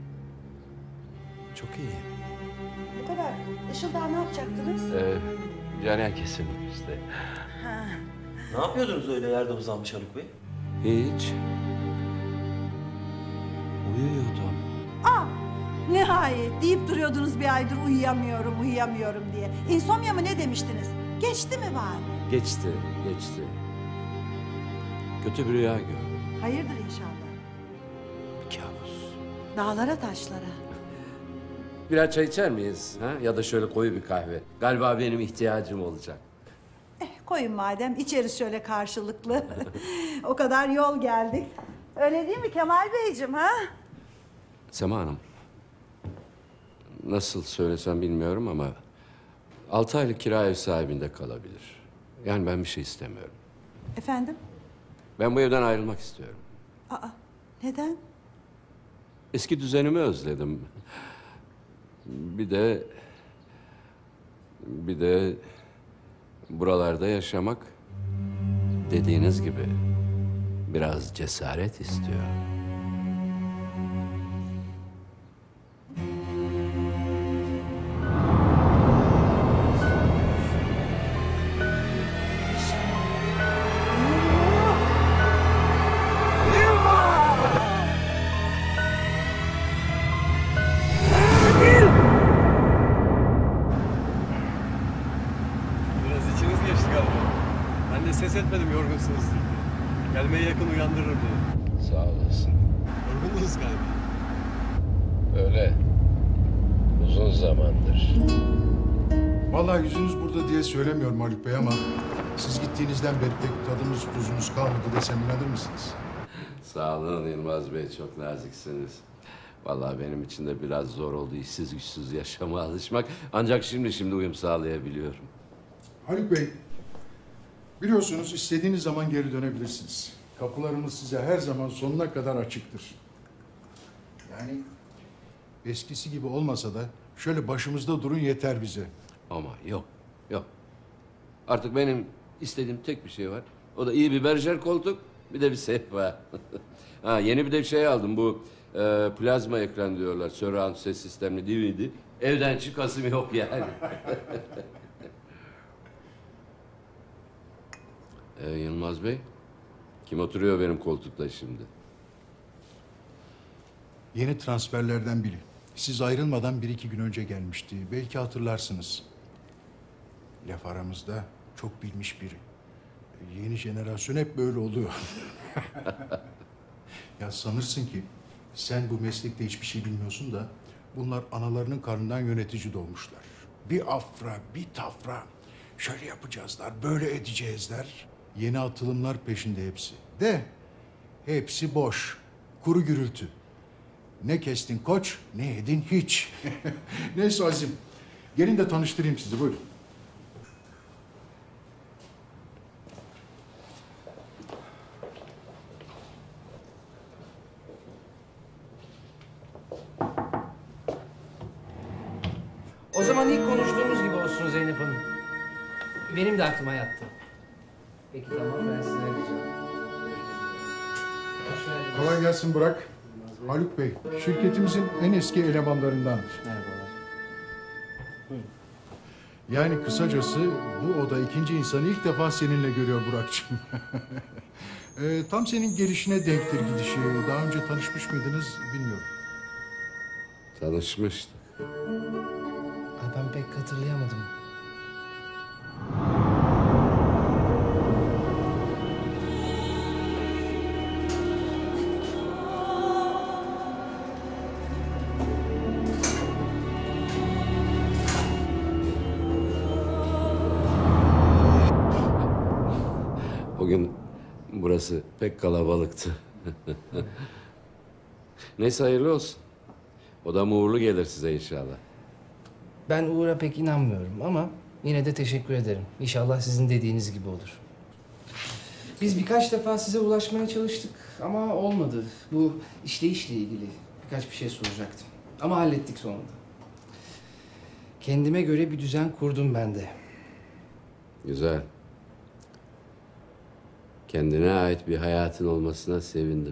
Çok iyiyim. Bu kadar. Işıldağ ne yapacaktınız? Caner kesildi işte. Ha. Ne yapıyordunuz öyle yerde uzanmış Haluk Bey? Hiç. Uyuyordum. Aa, nihayet deyip duruyordunuz bir aydır uyuyamıyorum diye. İnsomnia mı ne demiştiniz? Geçti mi bari? Geçti. Kötü bir rüya gördüm. Hayırdır inşallah. Kabus. Dağlara taşlara. Birer çay içer miyiz? Ha? Ya da şöyle koyu bir kahve. Galiba benim ihtiyacım olacak. Koyun madem içeriz şöyle karşılıklı. O kadar yol geldik. Öyle değil mi Kemal Beyciğim ha? Sema Hanım. Nasıl söylesem bilmiyorum ama 6 aylık kira ev sahibinde kalabilir. Yani ben bir şey istemiyorum. Efendim? Ben bu evden ayrılmak istiyorum. Aa, neden? Eski düzenimi özledim. Bir de buralarda yaşamak dediğiniz gibi biraz cesaret istiyor. Biraz içiniz geçti galiba. Ben de ses etmedim yorgunsunuz diye. Gelmeye yakın uyandırırım diye. Sağ olasın. Yorgundunuz galiba. Öyle. Uzun zamandır. Vallahi yüzünüz burada diye söylemiyorum Haluk Bey ama siz gittiğinizden beri pek tadımız tuzumuz kalmadı desem inanır mısınız? Sağ olun Yılmaz Bey, çok naziksiniz. Vallahi benim için de biraz zor oldu işsiz güçsüz yaşama alışmak. Ancak şimdi uyum sağlayabiliyorum. Haluk Bey, biliyorsunuz istediğiniz zaman geri dönebilirsiniz. Kapılarımız size her zaman sonuna kadar açıktır. Yani eskisi gibi olmasa da şöyle başımızda durun yeter bize. Ama yok. Artık benim istediğim tek bir şey var. O da iyi bir berjer koltuk, bir de bir sehpa. Ha, yeni bir de bir şey aldım. Bu plazma ekran diyorlar. Surround ses sistemli DVD. Evden çıkasım yok yani. Yılmaz Bey, kim oturuyor benim koltukta şimdi? Yeni transferlerden biri. Siz ayrılmadan 1-2 gün önce gelmişti. Belki hatırlarsınız. Laf aramızda çok bilmiş biri. Yeni jenerasyon hep böyle oluyor. Ya sanırsın ki sen bu meslekte hiçbir şey bilmiyorsun da bunlar analarının karnından yönetici doğmuşlar. Bir afra, bir tafra. Şöyle yapacağızlar, böyle edeceğizler. Yeni atılımlar peşinde hepsi. De hepsi boş, kuru gürültü. Ne kestin koç, ne yedin hiç. Neyse Azim, gelin de tanıştırayım sizi, buyurun. O zaman ilk konuştuğumuz gibi olsun Zeynep Hanım. Benim de aklıma yattı. Peki tamam, ben size arayacağım. Kolay gelsin Burak. Haluk Bey, şirketimizin en eski elemanlarındandır. Merhabalar. Yani kısacası bu oda ikinci insanı ilk defa seninle görüyor Burak'cığım. Tam senin gelişine denktir gidişi. Daha önce tanışmış mıydınız bilmiyorum. Tanışmıştık. Ben pek hatırlayamadım. O gün burası pek kalabalıktı. Neyse hayırlı olsun. O da uğurlu gelir size inşallah. Ben Uğur'a pek inanmıyorum ama yine de teşekkür ederim. İnşallah sizin dediğiniz gibi olur. Biz birkaç defa size ulaşmaya çalıştık ama olmadı. Bu işleyişle ilgili birkaç bir şey soracaktım. Ama hallettik sonunda. Kendime göre bir düzen kurdum ben de. Güzel. Kendine ait bir hayatın olmasına sevindim.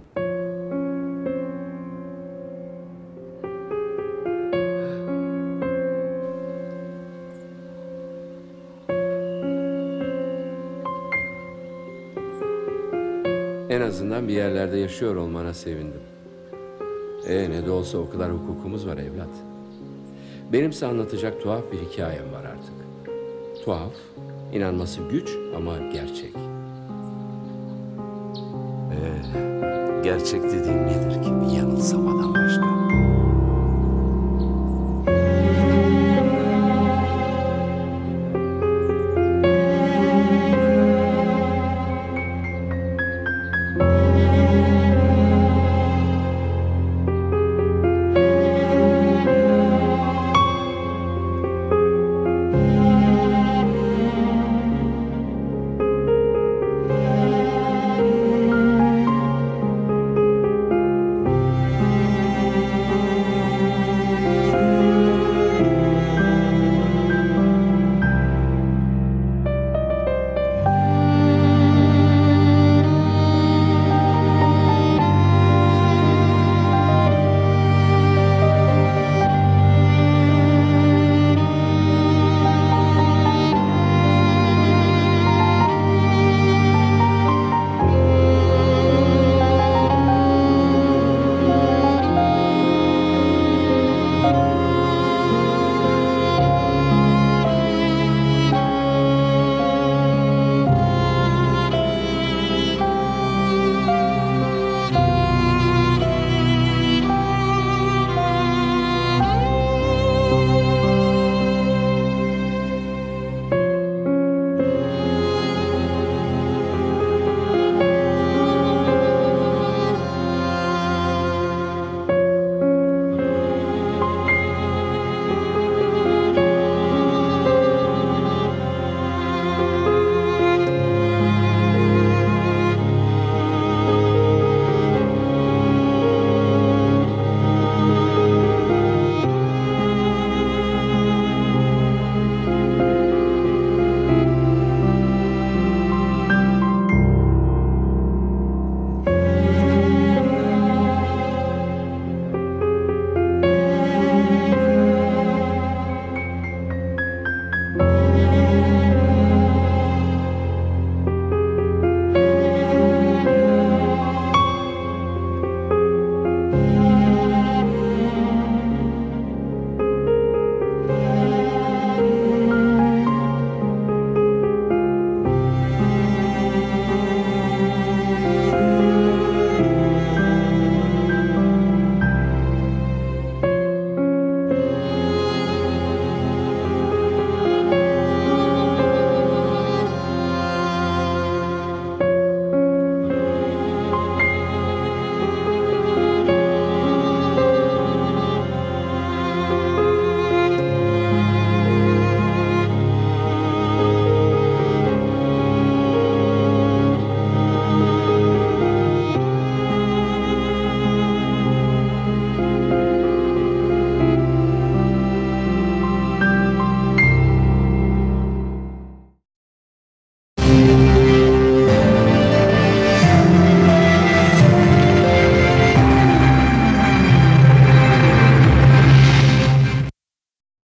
En azından bir yerlerde yaşıyor olmana sevindim. Ne de olsa o kadar hukukumuz var evlat. Benimse anlatacak tuhaf bir hikayem var artık. Tuhaf, inanması güç ama gerçek. Gerçek dediğin nedir ki? Bir yanılsamadan başka.